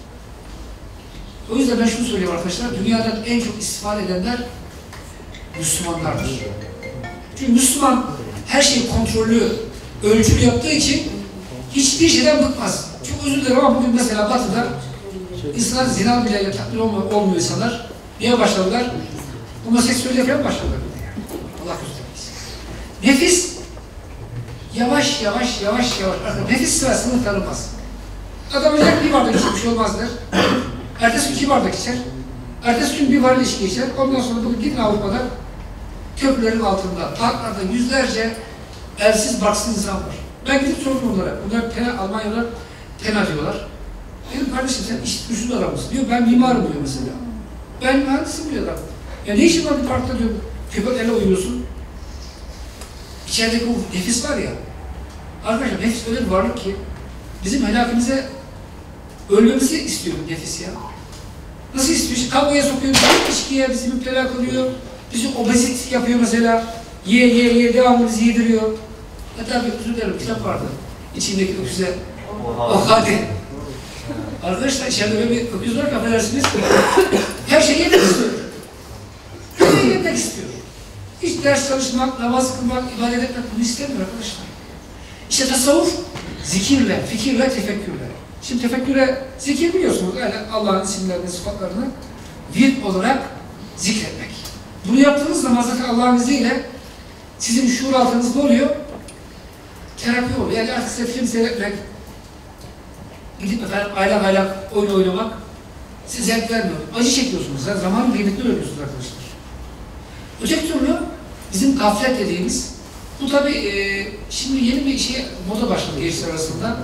O yüzden ben şunu söyleyeyim arkadaşlar, dünyadan en çok istifade edenler Müslümanlardır. Çünkü Müslüman her şeyi kontrollü, ölçülü yaptığı için hiçbir şeyden bıkmaz. Çok özür dilerim ama bugün mesela Batı'da insanlar zina bile tatmin olmuyor, olmuyor insanlar. Niye başladılar? Homoseksüelliğe falan başladılar. Allah göstermesin. Nefis yavaş yavaş yavaş yavaş. Nefis sırasını tanımaz. Adam özellikle bir bardak içer, bir şey olmaz der. Ertesi gün iki bardak içer. Ertesi gün bir varil içki içer. Ondan sonra bugün gidin Avrupa'da köprülerin altında, parklarda yüzlerce elsiz, baksız insan var. Ben gidip sordum onlara. Bunlar pena, Almanyalılar pena diyorlar. Dedim kardeşim sen iş güçlü adam mısın? Diyor ben mimarım diyor mesela. Ben mühendisim diyor adam. Ya ne işin var bir parkta diyor. Köpeklerle uyuyorsun. İçerideki o nefis var ya. Arkadaşlar nefis öyle bir varlık ki bizim helakimize ölmemizi istiyor nefis ya. Nasıl istiyor? İşte kavgaya sokuyor, bizi içkiye bizi müptela kılıyor. Bizi obezit yapıyor mesela. Ye ye ye devamlı bizi yediriyor. Hatta bir özür dilerim kitap vardı. İçindeki öküze. Oh hadi. Arkadaşlar içeride böyle bir öküz var ki affedersiniz. Her şeyi yemek istiyor. Her şeyi yemek istiyor. Hiç ders çalışmak, namaz kılmak, ibadet etmek bunu istemiyor arkadaşlar. İşte tasavvuf zikirle, fikirle, tefekkürle. Şimdi tefekküre zikir biliyorsunuz. Yani Allah'ın isimlerini, sıfatlarını virt olarak zikretmek. Bunu yaptığınız zaman zaten Allah'ın izniyle sizin şuur altınızda oluyor. Terapi oluyor. Yani artık size film seyretmek, gidip efendim aylak aylak oyun oynamak size zevk vermiyor. Acı çekiyorsunuz. Yani zamanın kıymetini öğreniyorsunuz arkadaşlar. Öteki türlü bizim gaflet dediğimiz, bu tabi e, şimdi yeni bir şey moda başladı gençler arasında.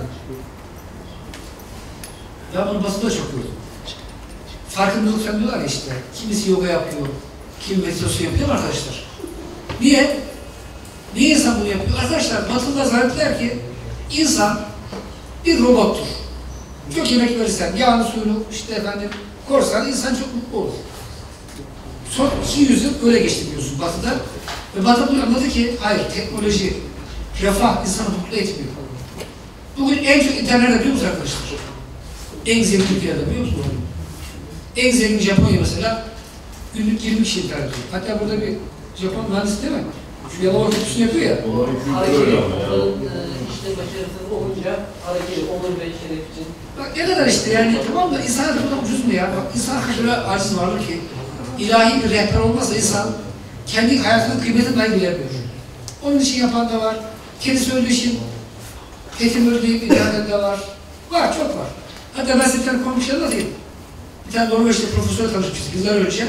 Ya bunu basında çok gördüm. Farkındalık falan diyorlar ya işte. Kimisi yoga yapıyor, kimi meditasyon yapıyor arkadaşlar. Niye? Niye insan bunu yapıyor? Arkadaşlar Batılı'da zannettiler ki insan bir robottur. Çok yemek verirsen, yağını suyunu işte efendim korsan insan çok mutlu olur. Son iki yüz yıl öyle geçti diyorsun Batı'da. Ve Batı bunu anladı ki hayır teknoloji, refah insanı mutlu etmiyor. Bugün en çok internette biliyor musunuz arkadaşlar? En zengin Türkiye'de biliyor musunuz? En zengin Japonya mesela günlük yirmi kişi internet ediyor. Hatta burada bir Japon mühendis değil mi? Şu Yalova köprüsünü yapıyor ya. Harekeli, onların işte başarısız olunca harekeli olur ve şeref için. Bak ne kadar işte yani tamam da insan da burada ucuz mu ya? Bak insan kadar aciz varlık ki ilahi bir rehber olmazsa insan kendi hayatının kıymetini dahi bilemiyor. Onun için yapan da var. Kendisi öldüğü için yetim öldüğü bir iade de var. Var, çok var. Hatta ben size bir tane komik şey anlatayım. Bir tane Norveç'te profesör tanışmıştık yıllar önce.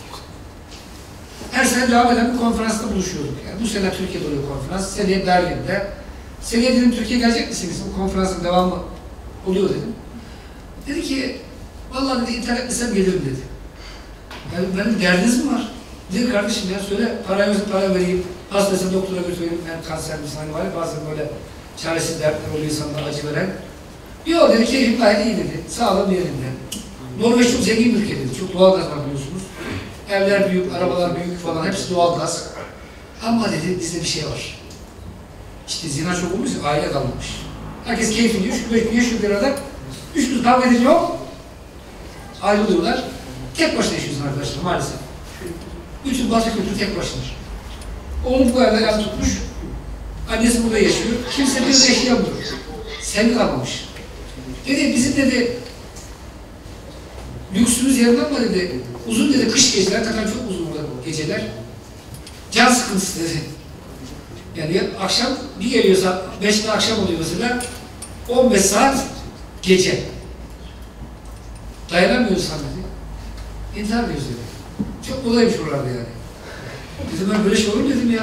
Her sene devam eden bir konferansta buluşuyorduk. Yani bu sene Türkiye'de oluyor konferans, seneye Berlin'de. Seneye dedim Türkiye'ye gelecek misiniz? Bu konferansın devamı oluyor dedim. Dedi ki, vallahi dedi internet desem gelirim dedi. Yani benim derdiniz mi var? Dedi kardeşim ya söyle, para yoksa para vereyim, hastasın doktora götüreyim, hem kanser misin hani var ya bazen böyle çaresiz dertler oluyor insanlara acı veren. Yok dedi, keyfim gayet iyi dedi, sağlığım yerinde. Norveç çok zengin bir ülke dedi, çok doğal gaz var biliyorsunuz. Evler büyük, arabalar büyük falan, hepsi doğal gaz. Ama dedi, bizde bir şey var. İşte zina çok olmuş, aile kalmamış. Herkes keyif ediyor, şu beş gün yaşıyor bir arada. Üç gün kavga edince yok. Ayrılıyorlar. Tek başına yaşıyorsun arkadaşlar maalesef. Bütün Batı kültürü tek başınadır. Oğlum bu evde yan tutmuş. Annesi burada yaşıyor. Kimse bir de yaşayamıyor. Sevgi kalmamış. Dedi, bizim dedi, lüksümüz yerinden mi dedi, uzun dedi, kış geceler, takan çok uzun burada geceler. Can sıkıntısı dedi. Yani akşam bir geliyorsa, beşte akşam oluyor mesela, on beş saat gece. Dayanamıyor insan dedi. İntihar ediyoruz dedi. Çok olaymış oralarda yani. Dedim ben böyle şey olur mu dedim ya.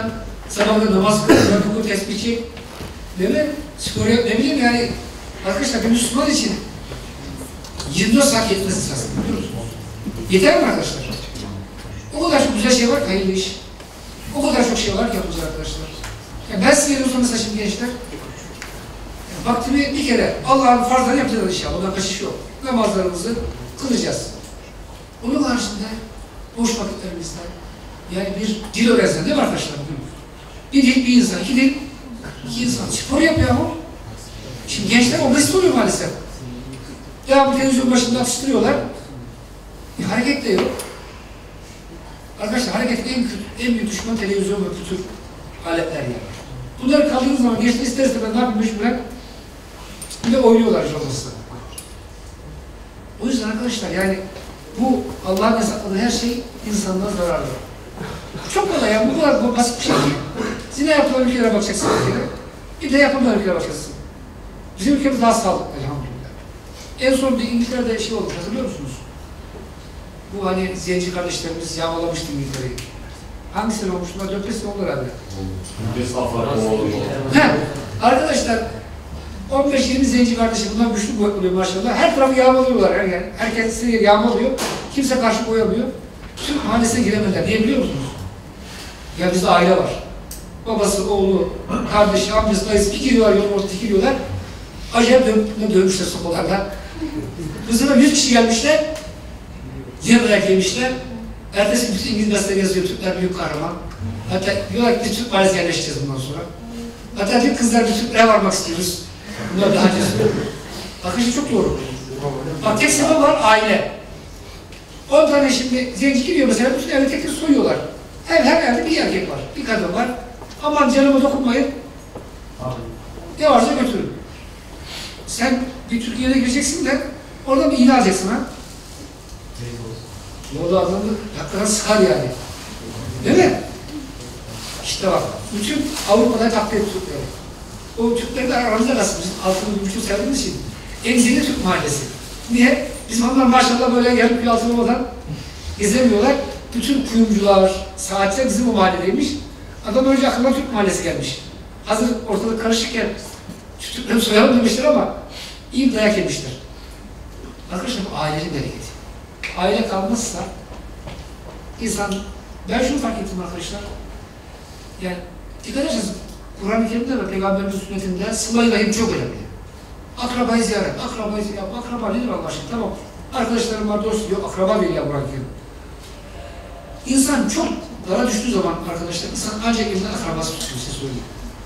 Sabahında namaz kılıyor, hukuk tesbih çek. Değil mi? Spor yap, ne bileyim yani. Arkadaşlar bir Müslüman için yirmi dört saat yetmez aslında, biliyor musunuz? Yeter mi arkadaşlar? O kadar çok güzel şey var ki, hayırlı iş. O kadar çok şey var ki yapacağız arkadaşlar. Yani ben size veriyorsam mesela şimdi gençler, yani vaktimi bir kere Allah'ın farzlarını yapacağız inşallah, ondan kaçış yok. Namazlarımızı kılacağız. Onun haricinde boş vakitlerimizde yani bir dil öğrensen değil mi arkadaşlar? Bir dil bir insan, iki dil iki insan. Spor yapıyor ama. Şimdi gençler obezite oluyor maalesef. Devamlı televizyon başında atıştırıyorlar. Bir hareket de yok. Arkadaşlar hareketin en, en büyük düşman televizyon ve bu tür aletler yani. Bunları kaldığınız zaman gençler ister istemez ne yapayım mecburen bir de oynuyorlar jolası. O yüzden arkadaşlar yani bu Allah'ın yasakladığı her şey insanlığa zararlı. Çok kolay yani, bu kadar basit bir şey değil. Zina yapılan ülkelere bakacaksın bir kere. Bir de yapılmayan ülkelere bakacaksın. Bizim ülkemiz daha sağlıklı elhamdülillah. En son bir İngiltere'de şey olmuş, hatırlıyor musunuz? Bu hani zenci kardeşlerimiz yağmalamıştı İngiltere'yi. Hangi sene olmuş? Bunlar dört beş sene oldu herhalde. He, arkadaşlar on beş yirmi zenci kardeşim, bunlar güçlü boyutluyor maşallah. Her tarafı yağmalıyorlar yani. Herkes yağmalıyor. Kimse karşı koyamıyor. Türk mahallesine giremediler. Niye biliyor musunuz? Ya bizde aile var. Babası, oğlu, kardeşi, amcası, dayısı bir giriyorlar, yolun orta dikiliyorlar. Acayip dö dövmüşler sopalarla. Bu sefer yüz kişi gelmişler. Diğer dayak yemişler. Ertesi gün bütün İngiliz gazeteleri yazıyor, Türkler büyük kahraman. Hatta diyorlar ki biz Türk mahallesi yerleşeceğiz bundan sonra. Hatta diyor kızlar bir Türklere varmak istiyoruz. Bunlar daha cesur. Bakın çok doğru. Bak tek sebep var, aile. on tane şimdi zenci giriyor mesela, bütün evde tek tek soyuyorlar. Her, her evde bir erkek var, bir kadın var. Aman canıma dokunmayın. Ne varsa götürün. Sen bir Türkiye'de gireceksin de oradan bir iğne alacaksın ha. Yolda adamı hakikaten sıkar yani. Değil mi? İşte bak, bütün Avrupa'da takdir etti Türkleri. O Türkleri de aramızda nasıl, bizim altını bir buçuk sevdiğimiz için en zengin Türk mahallesi. Niye? Bizim onlar maşallah böyle yarım kilo altın olmadan gezemiyorlar. Bütün kuyumcular, saatçiler bizim o mahalledeymiş. Adam önce aklına Türk mahallesi gelmiş. Hazır ortalık karışıkken şu Türkleri soyalım demişler ama iyi bir dayak yemişler. Arkadaşlar bu ailenin bereketi. Aile kalmazsa insan, ben şunu fark ettim arkadaşlar, yani dikkat ederseniz Kur'an-ı Kerim'de ve Peygamberimizin sünnetinde sıla-i rahim çok önemli. Akrabayı ziyaret, akrabayı ziyaret, akraba nedir Allah aşkına? Tamam, arkadaşlarım var, dost diyor, akraba veriyor Kur'an-ı Kerim. İnsan çok dara düştüğü zaman arkadaşlar, insan ancak elinden akrabası tutuyor, size söyleyeyim.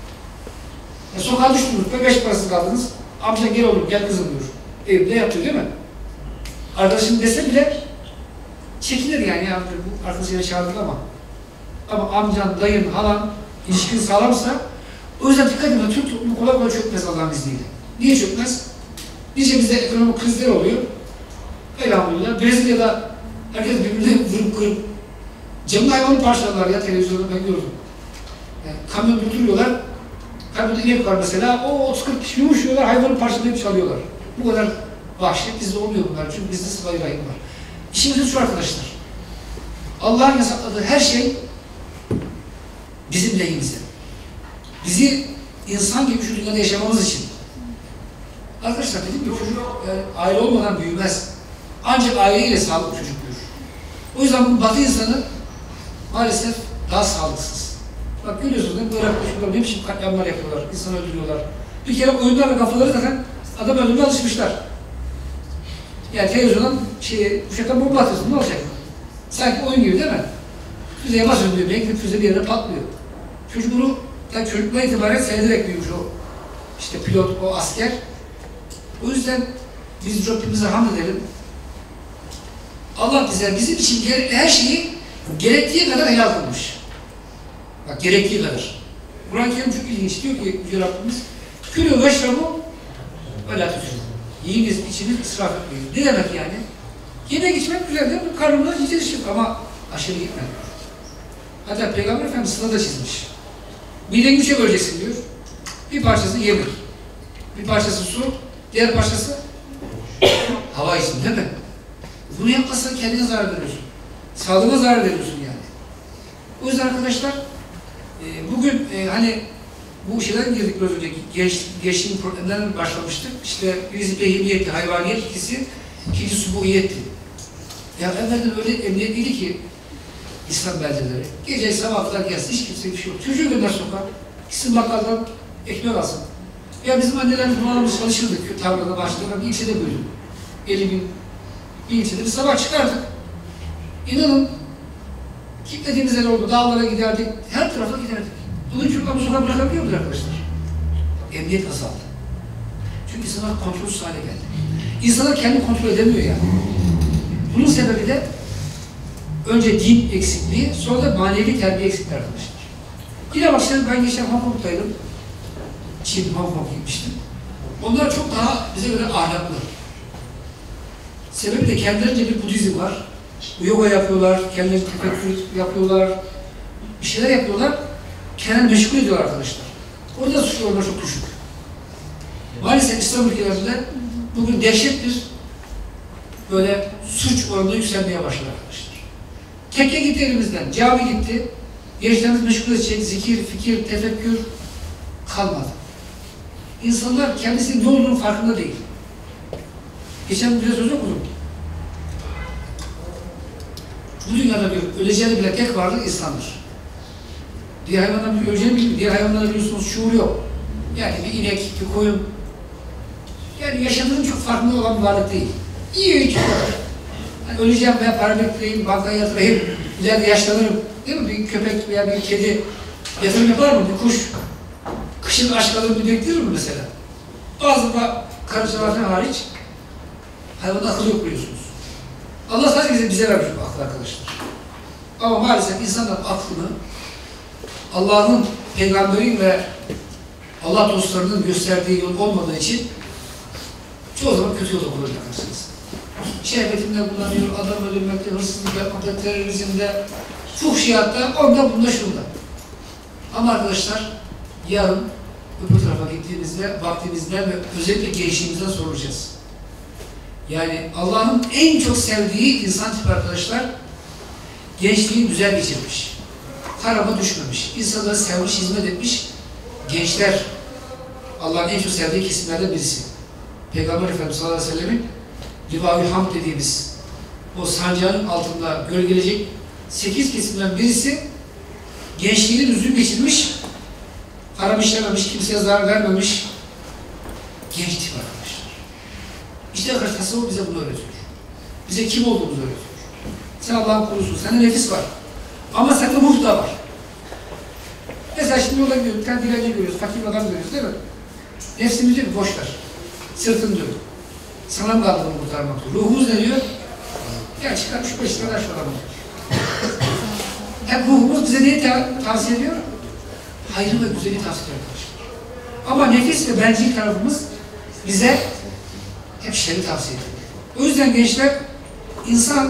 Ya sokağa düştünüz, ve beş parası kaldınız, amca gel oğlum, gel kızım diyor. Evde yatıyor değil mi? Arkadaşım dese bile çekilir yani, ya bu arkadaşıyla çağırdık ama ama amcan, dayın, halan ilişkin sağlamsa, o yüzden dikkat edin, Türk toplumu kolay kolay çökmez Allah'ın izniyle. Niye çökmez? Nice bizde ekonomik krizler oluyor. Elhamdülillah. Brezilya'da herkes birbirine vurup kırıp camlı hayvanı parçalarlar ya, televizyonda ben gördüm. Yani kamyon durduruyorlar, kamyonda inek var mesela, o otuz kırk kişi yumuşuyorlar, hayvanı parçalayıp çalıyorlar. Bu kadar vahşet bizde olmuyor bunlar, çünkü bizde sıla-i rahim var. İşimiz şu arkadaşlar, Allah'ın yasakladığı her şey bizim lehimize. Bizi insan gibi şu dünyada yaşamamız için. Arkadaşlar dedim ki çocuk yani aile olmadan büyümez. Ancak aileyle sağlıklı çocuk büyür. O yüzden bu Batı insanı maalesef daha sağlıksız. Bak görüyorsunuz değil mi? Irak'ta şurada ne biçim katliamlar yapıyorlar, insanı öldürüyorlar. Bir kere oyunlarla kafaları zaten adam öldürmeye alışmışlar. Yani televizyondan şeye, uçaktan bomba atıyorsun, ne olacak? Sanki oyun gibi değil mi? Füzeye basıyor diyor, belki füze bir yere patlıyor. Çocuk bunu yani çocukluğa itibaren seyrederek büyümüş o işte pilot, o asker. O yüzden biz Rabbimize hamd edelim. Allah bize bizim için gerekli her şeyi gerektiği kadar helal kılmış. Bak gerektiği kadar. Kur'an-ı Kerim çok ilginç diyor ki Yüce Rabbimiz külü veşrabu ve la tüsrifû. Yiyiniz, içiniz israf etmeyin. Ne demek yani? Yemek içmek güzel değil mi? Karnımda yiyeceğiz şimdi ama aşırı gitme. Hatta Peygamber Efendimiz sınırda da çizmiş. Mideni üçe böleceksin diyor. Bir parçası yemek, bir parçası su, diğer parçası hava için değil mi? Bunu yapmazsan kendine zarar veriyorsun. Sağlığına zarar veriyorsun yani. O yüzden arkadaşlar E, bugün e, hani bu şeyden girdik biraz önce, genç, gençliğin problemlerinden başlamıştık. İşte birisi behimiyetti, hayvaniyet, ikisi, ikincisi subuhiyetti. Ya evvelden öyle emniyetliydi ki İslam beldeleri. Gece sabah kadar gelsin, hiç kimse bir şey yok. Çocuğu gönder sokağa, gitsin bakkaldan ekmek alsın. Ya bizim annelerimiz babamız çalışırdık tarlada, bahçede, bir ilçede büyüdüm. elli bin, bir ilçede bir sabah çıkardık. İnanın, kitlediğimiz yer oldu, dağlara giderdik, her tarafa giderdik. Bugün çocuklarımı sokağa bırakabiliyor muyuz arkadaşlar? Emniyet azaldı. Çünkü insanlar kontrolsüz hale geldi. İnsanlar kendi kontrol edemiyor yani. Bunun sebebi de önce din eksikliği, sonra da manevi terbiye eksikliği arkadaşlar. Yine bak şimdi ben geçen Hong Kong'daydım. Çin, Hong Kong gitmiştim. Onlar çok daha bize göre ahlaklı. Sebebi de kendilerince bir Budizm var. Yoga yapıyorlar, kendileri tefekkür yapıyorlar. Bir şeyler yapıyorlar. Kendini meşgul ediyor arkadaşlar. Orada suç oranları çok düşük. Maalesef İslam ülkelerinde bugün dehşet bir böyle suç oranı yükselmeye başladı arkadaşlar. Tekke gitti elimizden, cami gitti. Gençlerimiz meşgul edecek zikir, fikir, tefekkür kalmadı. İnsanlar kendisinin ne olduğunun farkında değil. Geçen bir söz okudum. Bu dünyada bir öleceğini bile tek varlık insandır. Diğer hayvanların bir öleceğini bilmiyor. Diğer hayvanlarda biliyorsunuz şuur yok. Yani bir inek, bir koyun. Yani yaşadığının çok farkında olan bir varlık değil. İyi hiç kadar. Yani öleceğim veya para bekleyeyim, bankaya yatırayım, ileride yaşlanırım. Değil mi? Bir köpek veya bir kedi yatırım yapar mı? Bir kuş. Kışın aç kalır bir bekler mi mesela? Bazı karıncalardan hariç hayvanda akıl yok biliyorsunuz. Allah sadece bize, bize vermiş bu akıl arkadaşlar. Ama maalesef insanlar aklını Allah'ın, Peygamberin ve Allah dostlarının gösterdiği yol olmadığı için çoğu zaman kötü yolda kullanıyorsunuz. Şehvetinde kullanıyor, adam öldürmekte, hırsızlık yapmakta, terörizmde, fuhşiyatta, onda, bunda, şunda. Ama arkadaşlar, yarın öbür tarafa gittiğimizde, vaktimizden ve özellikle gençliğimizden soracağız. Yani Allah'ın en çok sevdiği insan tipi arkadaşlar, gençliği güzel geçirmiş. Harama düşmemiş, insanları sevmiş, hizmet etmiş gençler. Allah'ın en çok sevdiği kesimlerden birisi. Peygamber Efendimiz sallallahu aleyhi ve sellemin Liva-ül Hamd dediğimiz o sancağın altında gölgelecek sekiz kesimden birisi gençliğini düzgün geçirmiş, haram işlememiş, kimseye zarar vermemiş genç tip arkadaşlar. İşte arkadaşlar tasavvuf bize bunu öğretiyor. Bize kim olduğumuzu öğretiyor. Sen Allah'ın kulusun, sende nefis var. Ama sende ruh da var. Mesela şimdi yolda gidiyoruz, bir tane dilenci görüyoruz, fakir bir adam görüyoruz değil mi? Nefsimiz diyor ki boş ver, sırtını dön. Sana mı kaldı bunu kurtarmak diyor. Ruhumuz ne diyor? Ya çıkar üç beş lira şu adamı. Hep ruhumuz bize neyi ta tavsiye ediyor? Hayrı ve güzeli tavsiye ediyor arkadaşlar. Ama nefis ve bencil tarafımız bize hep şerri tavsiye ediyor. O yüzden gençler, insan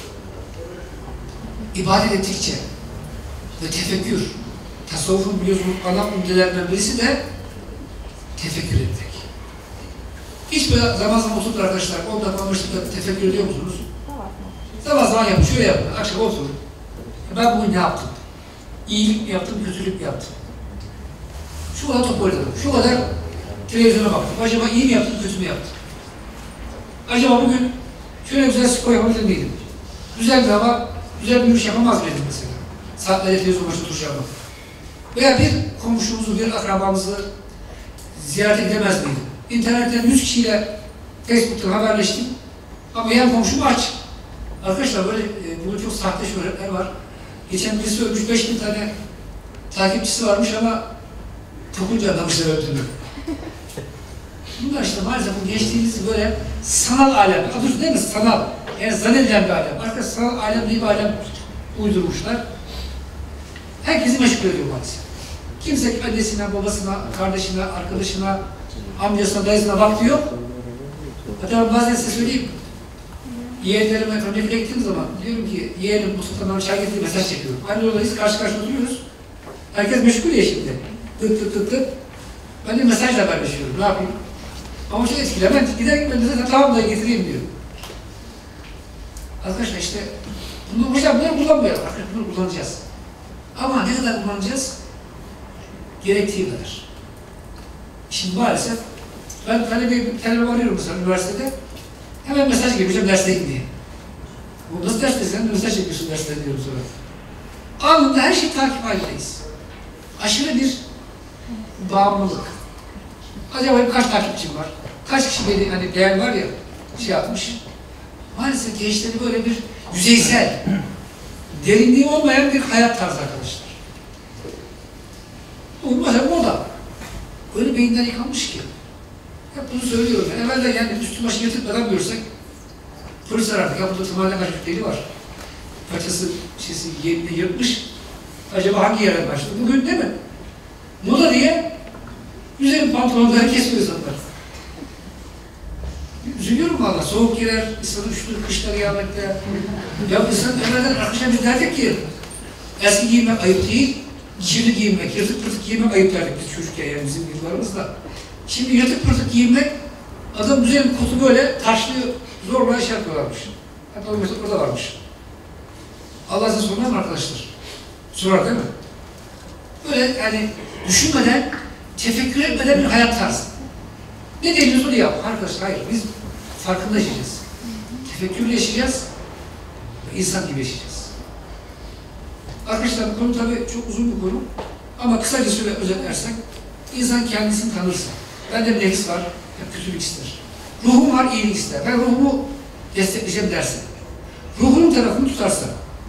ibadet ettikçe ve tefekkür, tasavvufun biliyorsunuz ana ümdelerinden birisi de tefekkür etmek. Hiç böyle zaman zaman oturup arkadaşlar, on dakika on beş dakika tefekkür ediyor musunuz? Zaman zaman yapın, şöyle yapın, akşam oturun. Ben bugün ne yaptım? İyilik mi yaptım, kötülük mi yaptım? Şu kadar top oynadım, şu kadar televizyona baktım. Acaba iyi mi yaptım, kötü mü yaptım? Acaba bugün şöyle güzel spor yapabilir miydim? Güzel bir hava, güzel bir yürüyüş yapamaz mıydım mesela? Saatlerce televizyon başında duracağım. Veya bir komşumuzu, bir akrabamızı ziyaret edemez miydim? İnternetten yüz kişiyle Facebook'tan haberleştim. Ama yan komşum aç. Arkadaşlar böyle, e, burada çok sahte şöhretler var. Geçen birisi ölmüş, beş bin tane takipçisi varmış ama topunca adammışlar öldüğünü. Bunlar işte maalesef bu geçtiğimiz böyle sanal alem, adı değil mi? Sanal. Yani zannedilen bir alem. Arkadaşlar sanal alem diye bir alem uydurmuşlar. Herkesi meşgul ediyor maalesef. Kimse annesine, babasına, kardeşine, arkadaşına, amcasına, dayısına vakti yok. Hatta ben bazen size söyleyeyim. Yeğenlerime memlekete gittiğim zaman diyorum ki yeğenim Mustafa'dan çay getirdi, mesaj çekiyorum. Aynı yoldayız, karşı karşıya oturuyoruz. Herkes meşgul ya şimdi. Tık tık tık tık. Ben de mesajla paylaşıyorum. Ne yapayım? Ama çok etkili. Ben gider gitmeden zaten tamam da getireyim diyor. Arkadaşlar işte bunu hocam bunları kullanmıyor. Arkadaşlar bunu kullanacağız. Ama ne kadar kullanacağız? gerektiği kadar. Şimdi maalesef ben talebe, talebe arıyorum mesela üniversitede. Hemen mesaj geliyor, dersteyim diye. Bu nasıl ders sen mesaj çekiyorsun derste diyorum sonra. Anında her şey takip halindeyiz. Aşırı bir bağımlılık. Acaba kaç takipçim var? Kaç kişi beni hani değer var ya şey yapmış. Maalesef gençleri böyle bir yüzeysel, derinliği olmayan bir hayat tarzı arkadaşlar. Bu mesela moda. Öyle beyinden yıkanmış ki. Hep bunu söylüyorum. Yani evvelden yani üstü başı yırtık adam görsek polis arardık. Ya burada tamamen kaç deli var. Paçası şeysi yerini yırtmış. Acaba hangi yerden başladı? Bugün değil mi? Moda diye üzerim pantolonları kesiyor insanlar. Üzülüyorum valla. Soğuk girer, insanın üşütür, kışları yağmakta. Ya insan evvelden arkadaşlar biz derdik ki eski giyinmek ayıp değil, kirli giyinmek, yırtık pırtık giyinmek ayıp derdik biz çocukken yani bizim yıllarımızda. Şimdi yırtık pırtık giyinmek, adam üzerine kutu böyle taşlıyor, zorla şey yapıyorlarmış. Hatta o yırtık burada varmış. Allah size sormaz mı arkadaşlar? Sorar değil mi? Böyle yani düşünmeden, tefekkür etmeden bir hayat tarzı. Ne deniyorsa onu yap. Arkadaşlar hayır, biz farkında yaşayacağız. Tefekkürle yaşayacağız, insan gibi yaşayacağız. Arkadaşlar bu konu tabii çok uzun bir konu. Ama kısaca şöyle özetlersek, insan kendisini tanırsa, bende bir nefis var, hep kötülük ister. Ruhum var, iyilik ister. Ben ruhumu destekleyeceğim derse, ruhunun tarafını tutarsa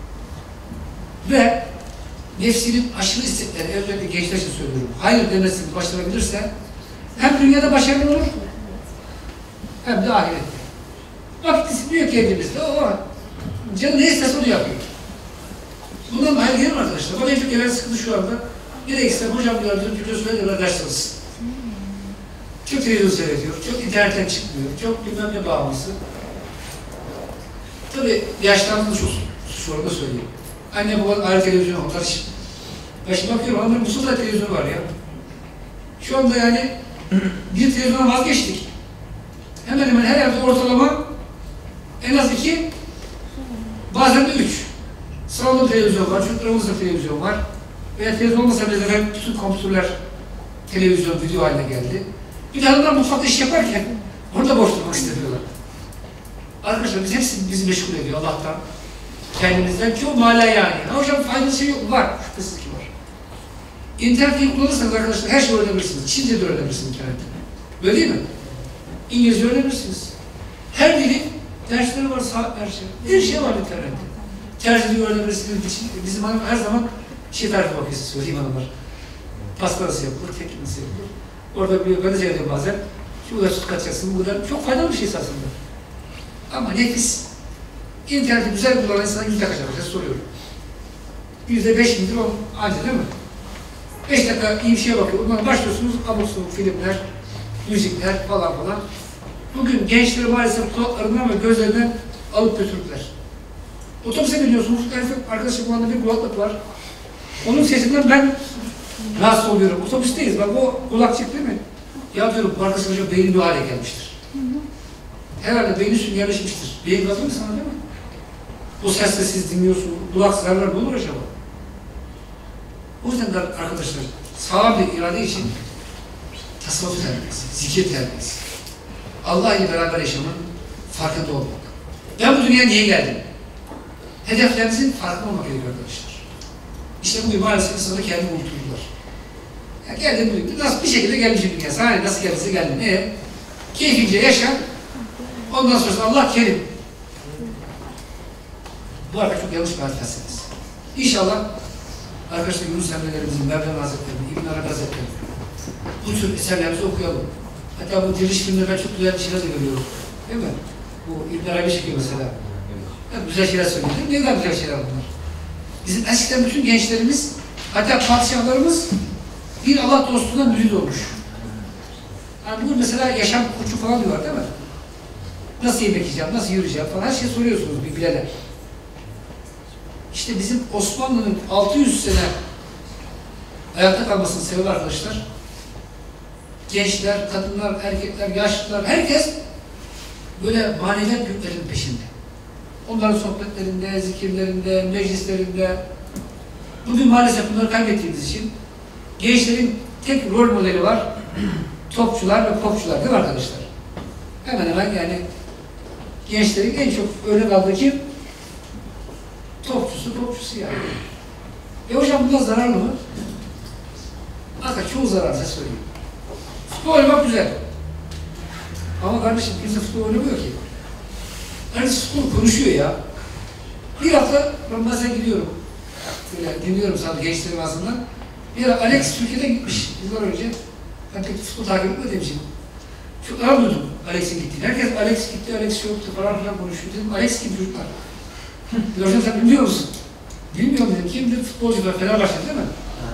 ve nefsinin aşırı istekleri, özellikle gençler için söylüyorum, hayır demesini başarabilirse, hem dünyada başarılı olur, hem de ahirette. Vakit istiyor kendimizde, o canı ne isterse onu yapıyor. Bundan hayır gelir mi arkadaşlar? Bana en çok gelen sıkıntı şu anda, nereye gitsem hocam diyor, video söylediğimde ders çalışsın. Çok televizyon seyrediyor, çok internetten çıkmıyor, çok bilmem ne bağımlısı. Tabii yaşlandığında şu sorunu söyleyeyim. Anne babanın ayrı televizyon var, karışık. Ben şimdi bakıyorum, onların Musul'da televizyon var ya. Şu anda yani bir televizyondan vazgeçtik. Hemen hemen her yerde ortalama en az iki, bazen de üç. Salonda televizyon var, çocuklarımızda televizyon var. Veya televizyon olmasa bile zaten bütün kompütürler televizyon, video haline geldi. Bir de hanımlar mutfakta iş yaparken orada boş durmak istemiyorlar. Arkadaşlar biz hepsi bizi meşgul ediyor Allah'tan. Kendimizden çok mala yani. Ha hocam faydası şey yok, var. Şüphesiz ki var. İnterneti kullanırsanız arkadaşlar her şeyi öğrenebilirsiniz. Çince de öğrenebilirsiniz internette. Böyle değil mi? İngilizce öğrenebilirsiniz. Her dilin dersleri var, saatler şey. Her şey var internette. Tercihini öğrenebilirsiniz. Bizim hanım her zaman şey tarifi bakıyoruz, söyleyeyim hanımlar. Pasta nasıl yapılır, kek nasıl yapılır. Orada bir ben de seyrediyorum bazen. Şu kadar süt katacaksın, bu kadar. Çok faydalı bir şey aslında. Ama nefis, interneti güzel kullanan insana yüzde kaç yapacağız soruyorum. Yüzde beş midir o anca değil mi? Beş dakika iyi bir şeye bakıyor. Ondan başlıyorsunuz abuk sabuk filmler, müzikler falan falan. Bugün gençleri maalesef kulaklarından ve gözlerinden alıp götürdüler. Otobüse biniyorsunuz, arkadaşım kullandığı bir kulaklık var. Onun sesinden ben rahatsız oluyorum. Otobüsteyiz, bak o kulakçık değil mi? Ya diyorum, bu arkadaşım hocam beyni bir hale gelmiştir. Herhalde beyni üstüne yerleşmiştir. Beyin gazı mı sana değil mi? O sesle siz dinliyorsunuz, kulak zararlar ne olur acaba? O yüzden de arkadaşlar, sağlam bir irade için tasavvuf terbiyesi, zikir terbiyesi, Allah ile beraber yaşamanın farkında olmak. Ben bu dünyaya niye geldim? Hedeflerimizin farkında olmak gerekiyor arkadaşlar. İşte bugün maalesef insanlar kendini unutturdular. Ya geldim bugün, nasıl bir şekilde gelmişim dünyaya, sana nasıl geldiyse geldin, ne? Keyfince yaşa, ondan sonra Allah kerim. Bu arada çok yanlış bir hayat felsefesi. İnşallah arkadaşlar Yunus Emre'lerimizin, Mevlana Hazretleri'nin, İbn Arabi Hazretleri'nin bu tür eserlerimizi okuyalım. Hatta bu diriliş filminde ben çok güzel şeyler de görüyorum. Değil mi? Bu İbn Arabi çekiyor mesela. Hep güzel şeyler söylüyor. Ne kadar güzel şeyler bunlar. Bizim eskiden bütün gençlerimiz, hatta padişahlarımız bir Allah dostluğundan mürid olmuş. Yani bugün mesela yaşam koçu falan diyorlar değil mi? Nasıl yemek yiyeceğim, nasıl yürüyeceğim falan her şey soruyorsunuz bir bilene. İşte bizim Osmanlı'nın altı yüz sene ayakta kalmasının sebebi arkadaşlar, gençler, kadınlar, erkekler, yaşlılar, herkes böyle maneviyat büyüklerinin peşinde. Onların sohbetlerinde, zikirlerinde, meclislerinde. Bugün maalesef bunları kaybettiğimiz için gençlerin tek rol modeli var. Topçular ve popçular değil mi arkadaşlar? Hemen hemen yani gençlerin en çok örnek aldığı kim? Topçusu, popçusu yani. E hocam bu da zararlı mı? Hatta çoğu zararlı söyleyeyim. Futbol oynamak güzel. Ama kardeşim kimse futbol oynamıyor ki. Herkes futbol konuşuyor ya. Bir hafta ben bazen gidiyorum. Böyle dinliyorum sadece gençlerin ağzından. Bir ara Alex Türkiye'de gitmiş yıllar önce. Ben pek futbol takip etmediğim için. Çok aramıyordum Alex'in gittiğini. Herkes Alex gitti, Alex yoktu falan filan konuşuyor. Dedim Alex gibi çocuklar. Hocam sen bilmiyor musun? Bilmiyorum dedim. Kim dedi? Futbolcu var. Fenerbahçe değil mi?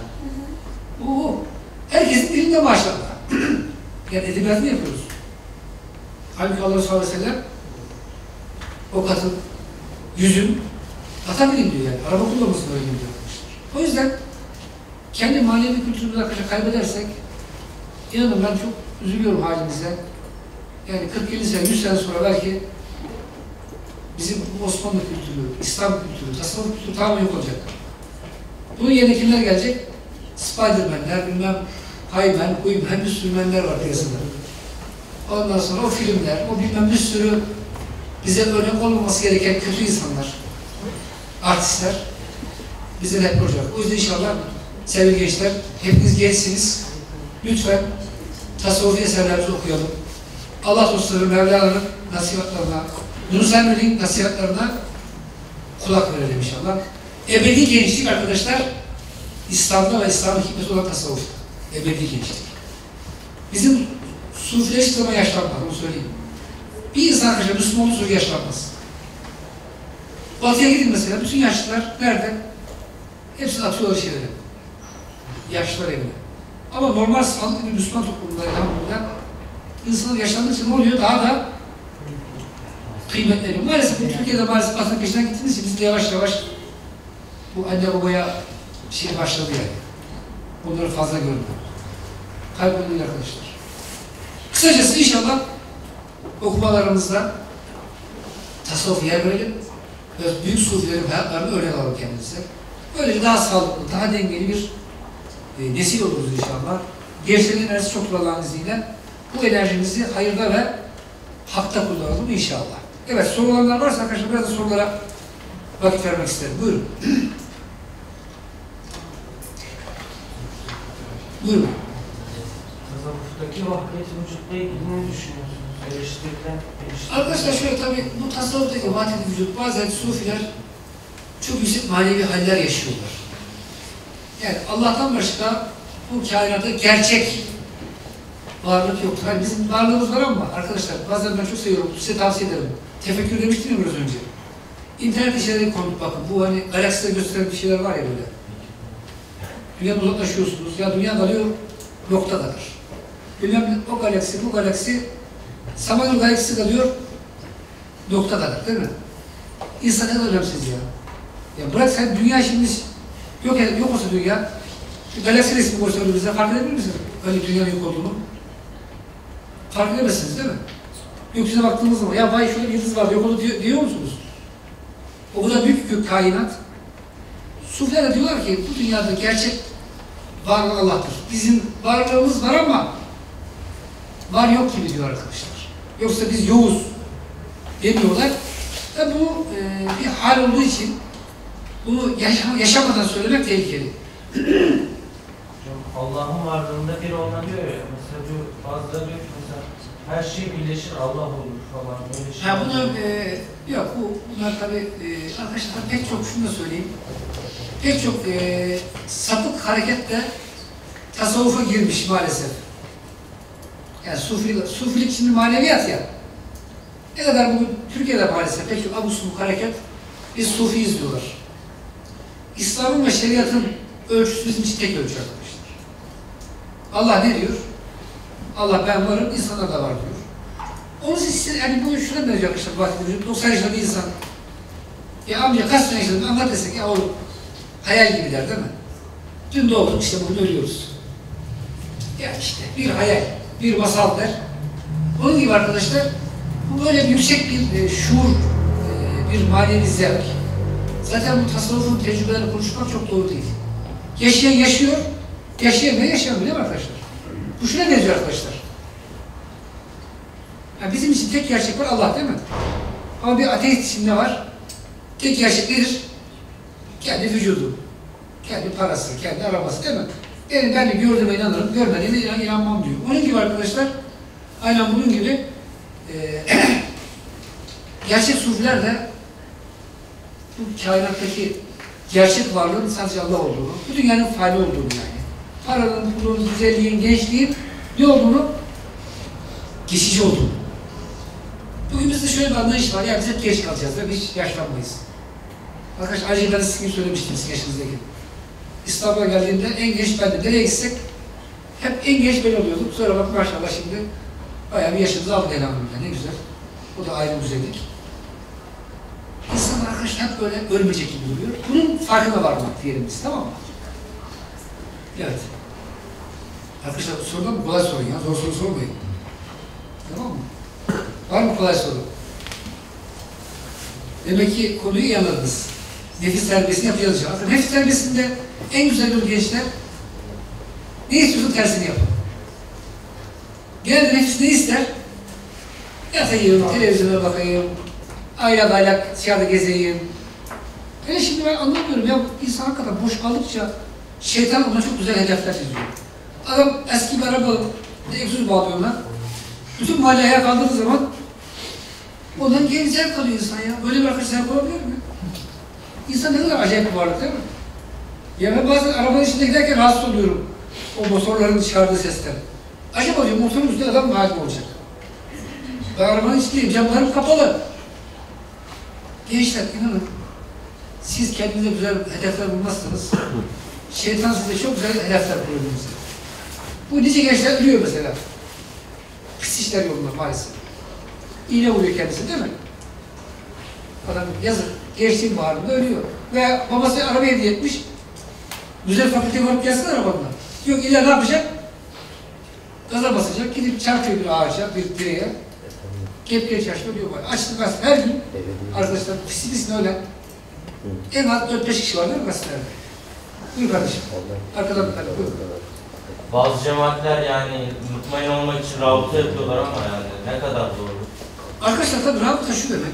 Oo. Herkesin dilinde maşallah. Yani edebiyatını yapıyoruz. Halbuki Allah sallallahu aleyhi ve sellem o katın, yüzün ata bilin diyor yani. Araba kullanmasını öğrenin diyor arkadaşlar. O yüzden kendi manevi kültürümüzü arkadaşlar kaybedersek inanın ben çok üzülüyorum halimize. Yani kırk elli sene, yüz sene sonra belki bizim Osmanlı kültürü, İslam kültürü, tasavvuf kültürü tamamen yok olacak. Bunun yerine kimler gelecek? Spiderman'ler, bilmem Haymen, Huymen, bir sürü menler var piyasada. Ondan sonra o filmler, o bilmem bir sürü bize örnek olmaması gereken kötü insanlar, artistler bize hep olacak. O yüzden inşallah sevgili gençler, hepiniz gençsiniz. Lütfen tasavvufi eserlerimizi okuyalım. Allah dostları Mevlana'nın nasihatlarına, Yunus Emre'nin nasihatlarına kulak verelim inşallah. Ebedi gençlik arkadaşlar, İslam'da ve İslam'ın hikmeti olan tasavvuf. Ebedi gençlik. Bizim sufileştirme yaşlanmaz, onu söyleyeyim. Bir insan arkadaşlar Müslüman olduğu sürece yaşlanmaz. Batı'ya gidin mesela, bütün yaşlılar nerede? Hepsini atıyorlar şeylere. Yaşlılar evine. Ama normal sağlıklı bir Müslüman toplumunda elhamdülillah insanlar yaşlandıkça ne oluyor? Daha da kıymetleniyor. Maalesef bu Türkiye'de maalesef Batı'nın peşinden gittiğiniz için biz de yavaş yavaş bu anne babaya şey başladı yani. Bunları fazla görmüyor. Kayboluyor arkadaşlar. Kısacası inşallah okumalarımızda tasavvuf yer verelim ve büyük sufilerin hayatlarını örnek alalım kendimize. Böylece daha sağlıklı, daha dengeli bir e, nesil oluruz inşallah. Gençlerin enerjisi çok Allah'ın izniyle. Bu enerjimizi hayırda ve hakta kullanalım inşallah. Evet, soru olanlar varsa arkadaşlar biraz da sorulara vakit vermek isterim. Buyurun. Buyurun. Tasavvuftaki vahdet-i vücutla ilgili ne düşünüyorsunuz? Eleştirilen, eleştirilen... Arkadaşlar şöyle tabii bu tasavvuftaki vahdet-i vücut bazen sufiler çok yüksek manevi haller yaşıyorlar. Yani Allah'tan başka bu kainatta gerçek varlık yoktur. Hani bizim varlığımız var ama arkadaşlar bazen ben çok seviyorum, size tavsiye ederim. Tefekkür demiştim ya biraz önce. İnternette şeyleri konup bakın. Bu hani galakside gösteren bir şeyler var ya böyle. Dünyadan uzaklaşıyorsunuz. Ya dünya kalıyor, nokta kadar. Bilmem o galaksi, bu galaksi, Samanyolu galaksisi kalıyor, nokta kadar değil mi? İnsan ne kadar önemsiz ya. Ya bırak sen dünya şimdi yok, yok olsa dünya, galaksi resmi koysa önümüzde fark edebilir misin? Öyle dünyanın yok olduğunu. Fark edemezsiniz değil mi? Gökyüzüne baktığınız zaman, ya vay şöyle bir yıldız var, yok oldu diyor, diyor musunuz? O kadar büyük bir kainat. Sufiler de diyorlar ki, bu dünyada gerçek varlık Allah'tır. Bizim varlığımız var ama var yok gibi diyor arkadaşlar. Yoksa biz yoğuz demiyorlar. Ve bu e, bir hal olduğu için bunu yaşam yaşamadan söylemek tehlikeli. Allah'ın varlığında bir olma diyor ya, mesela diyor, bazıları diyor ki mesela her şey birleşir Allah olur falan böyle şey. Ha bunu e, yok bu bunlar tabii e, arkadaşlar pek çok şunu da söyleyeyim. Pek çok e, sapık hareketle tasavvufa girmiş maalesef. Yani sufilik, sufilik şimdi maneviyat ya. Ne kadar bugün Türkiye'de maalesef pek çok abuk subuk hareket biz sufiyiz diyorlar. İslam'ın ve şeriatın ölçüsü bizim için tek ölçü arkadaşlar. Allah ne diyor? Allah ben varım, insanlar da var diyor. Onun için yani bugün şuna benziyor arkadaşlar, bahsediyorum. doksan yaşında bir insan, ya amca kaç sene yaşadın anlat desek, ya oğlum hayal gibi der değil mi? Dün doğduk işte bugün ölüyoruz. Ya işte bir hayal, bir masal der. Onun gibi arkadaşlar, bu böyle yüksek bir e, şuur, e, bir manevi zevk. Zaten bu tasavvufun tecrübelerini konuşmak çok doğru değil. Yaşayan yaşıyor, Yaşayamıyor, yaşayamıyor değil mi arkadaşlar? Bu şuna benziyor arkadaşlar. Yani bizim için tek gerçek var Allah değil mi? Ama bir ateist için ne var? Tek gerçek nedir? Kendi vücudu, kendi parası, kendi arabası değil mi? Yani ben de gördüğüme inanırım, görmediğime inan, inanmam diyor. Onun gibi arkadaşlar, aynen bunun gibi e, gerçek sufiler de bu kainattaki gerçek varlığın sadece Allah olduğunu, bu dünyanın fayda olduğunu yani. Paranın, pulun, güzelliğin, gençliğin ne olduğunu, geçici olduğunu. Bugün bizde şöyle bir anlayış var, ya biz hep geç kalacağız ve hiç yaşlanmayız. Arkadaşlar ayrıca ben sizin söylemiştim sizin yaşınızdaki. İstanbul'a geldiğimde en genç bendim. Nereye gitsek hep en genç ben oluyordum. Sonra bak maşallah şimdi bayağı bir yaşımızı aldık elhamdülillah. Ne güzel. O da ayrı güzellik. İnsanlar arkadaşlar hep böyle ölmeyecek gibi duruyor. Bunun farkına varmak diyelim biz, tamam mı? Evet. Arkadaşlar sorudan mı? Kolay sorun ya. Zor soru sormayın. Tamam mı? Var mı kolay soru? Demek ki konuyu iyi anladınız. Nefis terbiyesini yapacağız. Nefis terbiyesinde en güzel yolu gençler, ne istiyorsun tersini yapın. Genelde nefis ne ister? Yatayım, televizyona bakayım, aylak aylak dışarıda gezeyim. Hele şimdi ben anlamıyorum ya, insan hakikaten boş kaldıkça şeytan ona çok güzel hedefler çiziyor. Adam eski bir araba, egzoz bağlıyorlar. Bütün mahalle ayağa kaldırdığı zaman ondan genç zevk kalıyor insan ya. Böyle bir arkadaş zevk olabilir mi? İnsan ne kadar acayip bir varlık değil mi? Ya ben bazen arabanın içinde giderken rahatsız oluyorum. O motorların çıkardığı sesten. Acaba diyorum motorun üstünde adam mı hakim olacak? Ben arabanın içindeyim, camlarım kapalı. Gençler inanın, siz kendinize güzel hedefler bulmazsanız, şeytan size çok güzel hedefler kuruyor bize. Bu nice gençler ölüyor mesela. Pis işler yolunda maalesef. İğne vuruyor kendisi değil mi? Adam yazık, gençliğin baharında ölüyor. Veya babası araba hediye etmiş, güzel fakülteye varıp gelsin arabanla. Yok ileride ne yapacak? Gaza basacak, gidip çarpıyor bir ağaca, bir direğe. Kepkeye çarşı ölüyor böyle. Açtık gazete her gün, arkadaşlar pisi pisine ölen en az dört beş kişi var değil mi gazetelerde? Buyur kardeşim. Arkadan bir tane, buyur. Bazı cemaatler yani mutmain olmak için rabıta yapıyorlar ama yani ne kadar doğru. Arkadaşlar tabii rabıta şu demek.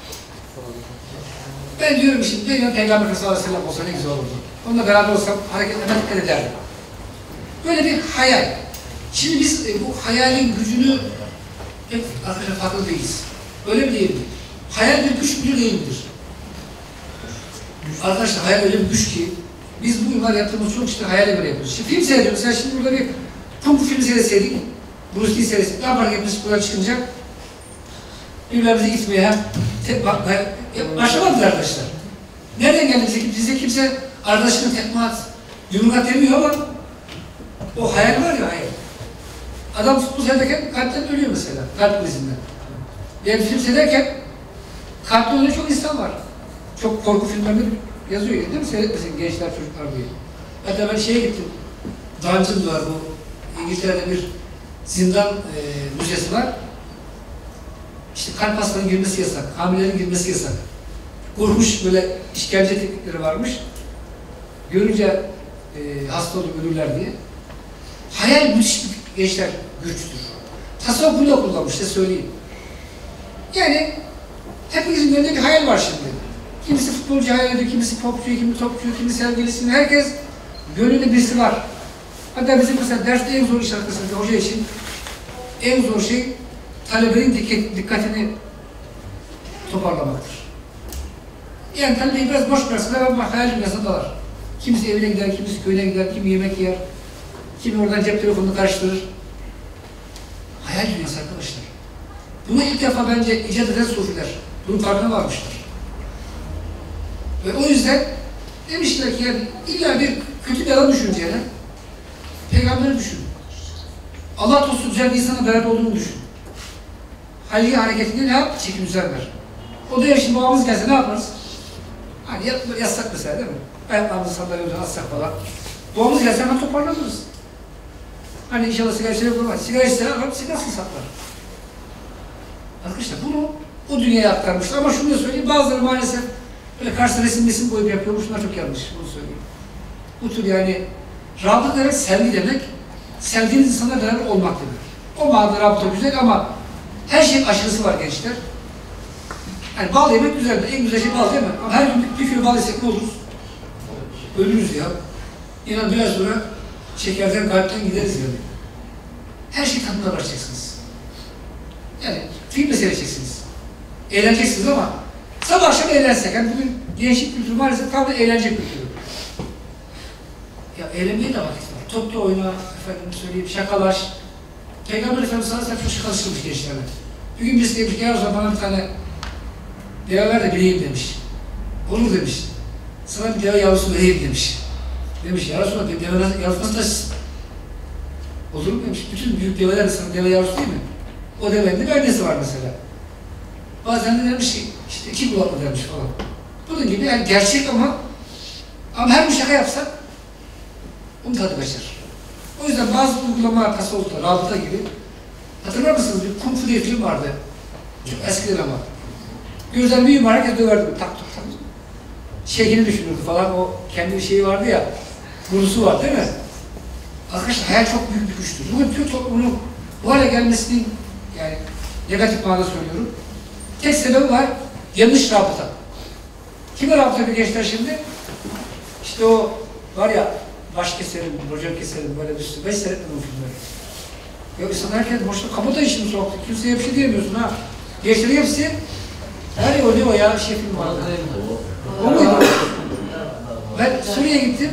Ben diyorum şimdi, benim Peygamber sallallahu aleyhi ve sellem olsa ne güzel olurdu. Onunla beraber olsam hareketlerine dikkat ederdim. Böyle bir hayal. Şimdi biz e, bu hayalin gücünü hep arkadaşlar farklı değiliz. Öyle mi değil mi? Hayal bir güç müdür değil midir? Arkadaşlar hayal öyle bir güç ki biz bu yıllar yaptığımız çok işte hayale göre yapıyoruz. Şimdi film seyrediyoruz. Mesela şimdi burada bir Kung Fu filmi seyretseydik, Bruce Lee seyretseydik, ne yapardık hepimiz buradan çıkınca? Birbirimize gitmeye hem tek bakmaya başlamadılar arkadaşlar. Nereden geldi bize? Bize kimse arkadaşının tekme at, yumruk at demiyor ama o hayal var ya hayal. Adam futbol seyrederken kalpten ölüyor mesela, kalp krizinden. Yani film seyrederken kalpten ölen çok insan var. Çok korku filmlerinde yazıyor değil mi? Seyretmesin gençler, çocuklar diye. Hatta ben şeye gittim. Dungeon var bu. İngiltere'de bir zindan e, müzesi var. İşte kalp hastalarının girmesi yasak, hamilelerin girmesi yasak. Korkmuş böyle işkence teknikleri varmış. Görünce e, hasta olup ölürler diye. Hayal müthiş bir gençler güçtür. Tasavvuf bunu da kullanmış, size söyleyeyim. Yani hepimizin önünde bir hayal var şimdi. Kimisi futbolcu hayal ediyor, kimisi popçu, kimisi topçu, kimisi sevgilisini. Herkes gönlünde birisi var. Hatta bizim mesela derste en zor iş arkasında hoca için en zor şey talebenin dikkat, dikkatini toparlamaktır. Yani talebeyi biraz boş bıraksalar ama hayal dünyasına dalar. Kimisi evine gider, kimisi köyüne gider, kimi yemek yer, kimi oradan cep telefonunu karıştırır. Hayal dünyası arkadaşlar. Bunu ilk defa bence icat eden sufiler. Bunun farkına varmışlar. Ve o yüzden demişler ki yani illa bir kötü bir adam düşüneceğine Peygamberi düşün. Allah dostu güzel bir insana beraber olduğunu düşün. Halli hareketinde ne yap? Çekim düzen ver. O da şimdi babamız gelse ne yaparız? Hani yatsak mesela değil mi? Ayaklarımızı sandalyeye atsak falan. Babamız gelse hemen toparlanırız. Hani inşallah sigara içeri bulmaz. Sigara içeri alıp sigarasını saklar. Arkadaşlar bunu o dünyaya aktarmışlar ama şunu da söyleyeyim, bazıları maalesef böyle karşısına resim resim koyup yapıyormuş, bunlar çok yanlış, bunu söyleyeyim. Bu tür yani Rabıta demek sevgi demek. Sevdiğiniz insanlarla beraber olmak demek. O manada rabıta güzel ama her şeyin aşırısı var gençler. Yani bal yemek güzel. En güzel şey bal değil mi? Ama her gün bir kilo bal yesek ne oluruz? Ölürüz ya. İnan biraz sonra şekerden, kalpten gideriz yani. Her şey tadına bırakacaksınız. Yani film de seyredeceksiniz. Eğleneceksiniz ama sabah akşam eğlensek. Yani bugün gençlik kültürü maalesef tam da eğlence kültürü. Ya eğlenmeye de vakit var. Topla oyna, efendim söyleyeyim, şakalaş. Peygamber Efendimiz sallallahu aleyhi ve sellem çok şakalaşırmış gençlerle. Bir gün birisi demiş ki ya o zaman bana bir tane deve ver de bileyim demiş. Olur demiş. Sana bir deve yavrusu vereyim demiş. Demiş ya Resulallah deve yavrusu da olur mu demiş. Bütün büyük develer de sana deve yavrusu değil mi? O devenin bir annesi var mesela. Bazen de demiş ki işte iki kulaklı demiş falan. Bunun gibi yani gerçek ama ama her bir şaka yapsak onun tadı kaçar. O yüzden bazı uygulama arkası oldu. Rabıta gibi. Hatırlar mısınız? Bir Kung Fu diye film vardı. Çok eskiden ama. Gözden bir yumar herkes döverdi. Tak tak tak. Şeyhini düşünürdü falan. O kendi bir şeyi vardı ya. Gurusu var değil mi? Arkadaşlar hayal çok büyük bir güçtür. Bugün Türk toplumunun bu hale gelmesinin yani negatif manada söylüyorum. Tek sebebi var. Yanlış rabıta. Kime rabıta yapıyor gençler şimdi? İşte o var ya baş keserim, racon keserim böyle bir sürü. Ben seyretmedim o filmleri. Ya insan herkes boşuna kamuda işini soktu. Kimseye bir şey diyemiyorsun ha. Gençlerin hepsi her yıl ne o ya şey film vardı. O muydu? Ben Suriye'ye gittim.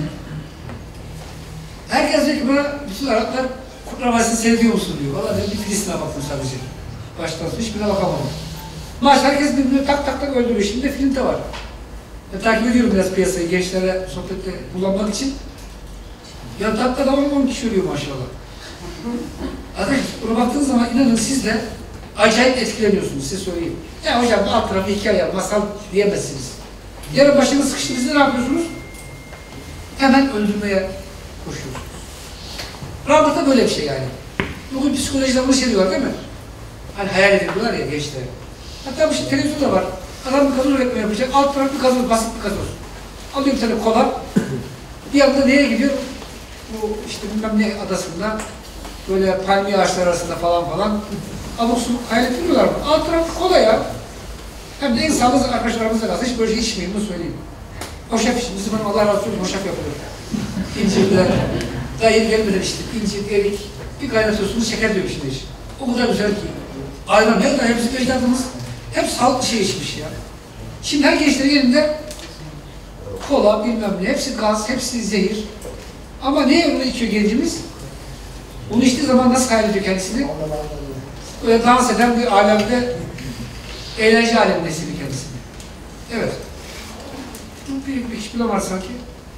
Herkes diyor ki bana bütün Araplar Kurtlar Vadisi'ni seyrediyor musun diyor. Valla ben bir Filistin'e baktım sadece. Baştan sonra hiçbirine bakamadım. Maç herkes birbirini tak tak tak öldürüyor. Şimdi de filmde var. Ben takip ediyorum biraz piyasayı gençlere sohbette kullanmak için. Ya dakikada on on kişi ölüyor maşallah. Arkadaşlar buna baktığınız zaman inanın siz de acayip etkileniyorsunuz size söyleyeyim. Ya hocam bu alt tarafı hikaye, masal diyemezsiniz. Yarın başınız sıkıştığınızda ne yapıyorsunuz? Hemen öldürmeye koşuyorsunuz. Rabıta böyle bir şey yani. Bugün psikolojide bunu şey diyorlar değil mi? Hani hayal ediyorlar ya gençler. Hatta bu şey televizyonda var. Adam bir gazoz üretme yapacak. Alt tarafı bir gazoz, basit bir gazoz. Alıyor bir tane kola. Bir anda nereye gidiyor? Bu işte bilmem ne adasında böyle palmiye ağaçlar arasında falan falan abuk subuk hayal ettiriyorlar mı? Alt tarafı kola ya. Hem de en sağlıklı arkadaşlarımızla kalsın. Hiç böyle şey içmeyin, bunu söyleyeyim. Hoşaf için. Bizim Allah razı olsun hoşaf yapılıyor. İncirler. Daha yeni gelmeden işte. İncir, erik. Bir kaynatıyorsunuz, şeker diyor şimdi iş. O kadar güzel ki. Aynen ne kadar hepsi ecdadımız hep sağlıklı şey içmiş ya. Şimdi her gençlerin elinde kola bilmem ne, hepsi gaz, hepsi zehir. Ama neye onu içiyor gencimiz? Onu içtiği zaman nasıl hayal ediyor kendisini? Böyle dans eden bir alemde, eğlence aleminde hissediyor kendisini. Evet. Bir, bir iş bile var sanki.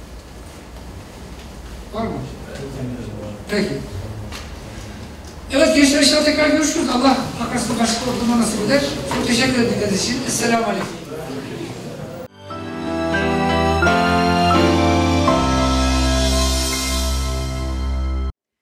Var mı? Peki. Evet gençler inşallah tekrar görüşürüz. Allah arkasında başka ortamda nasip eder. Çok teşekkür ederim için. Esselamu Aleyküm.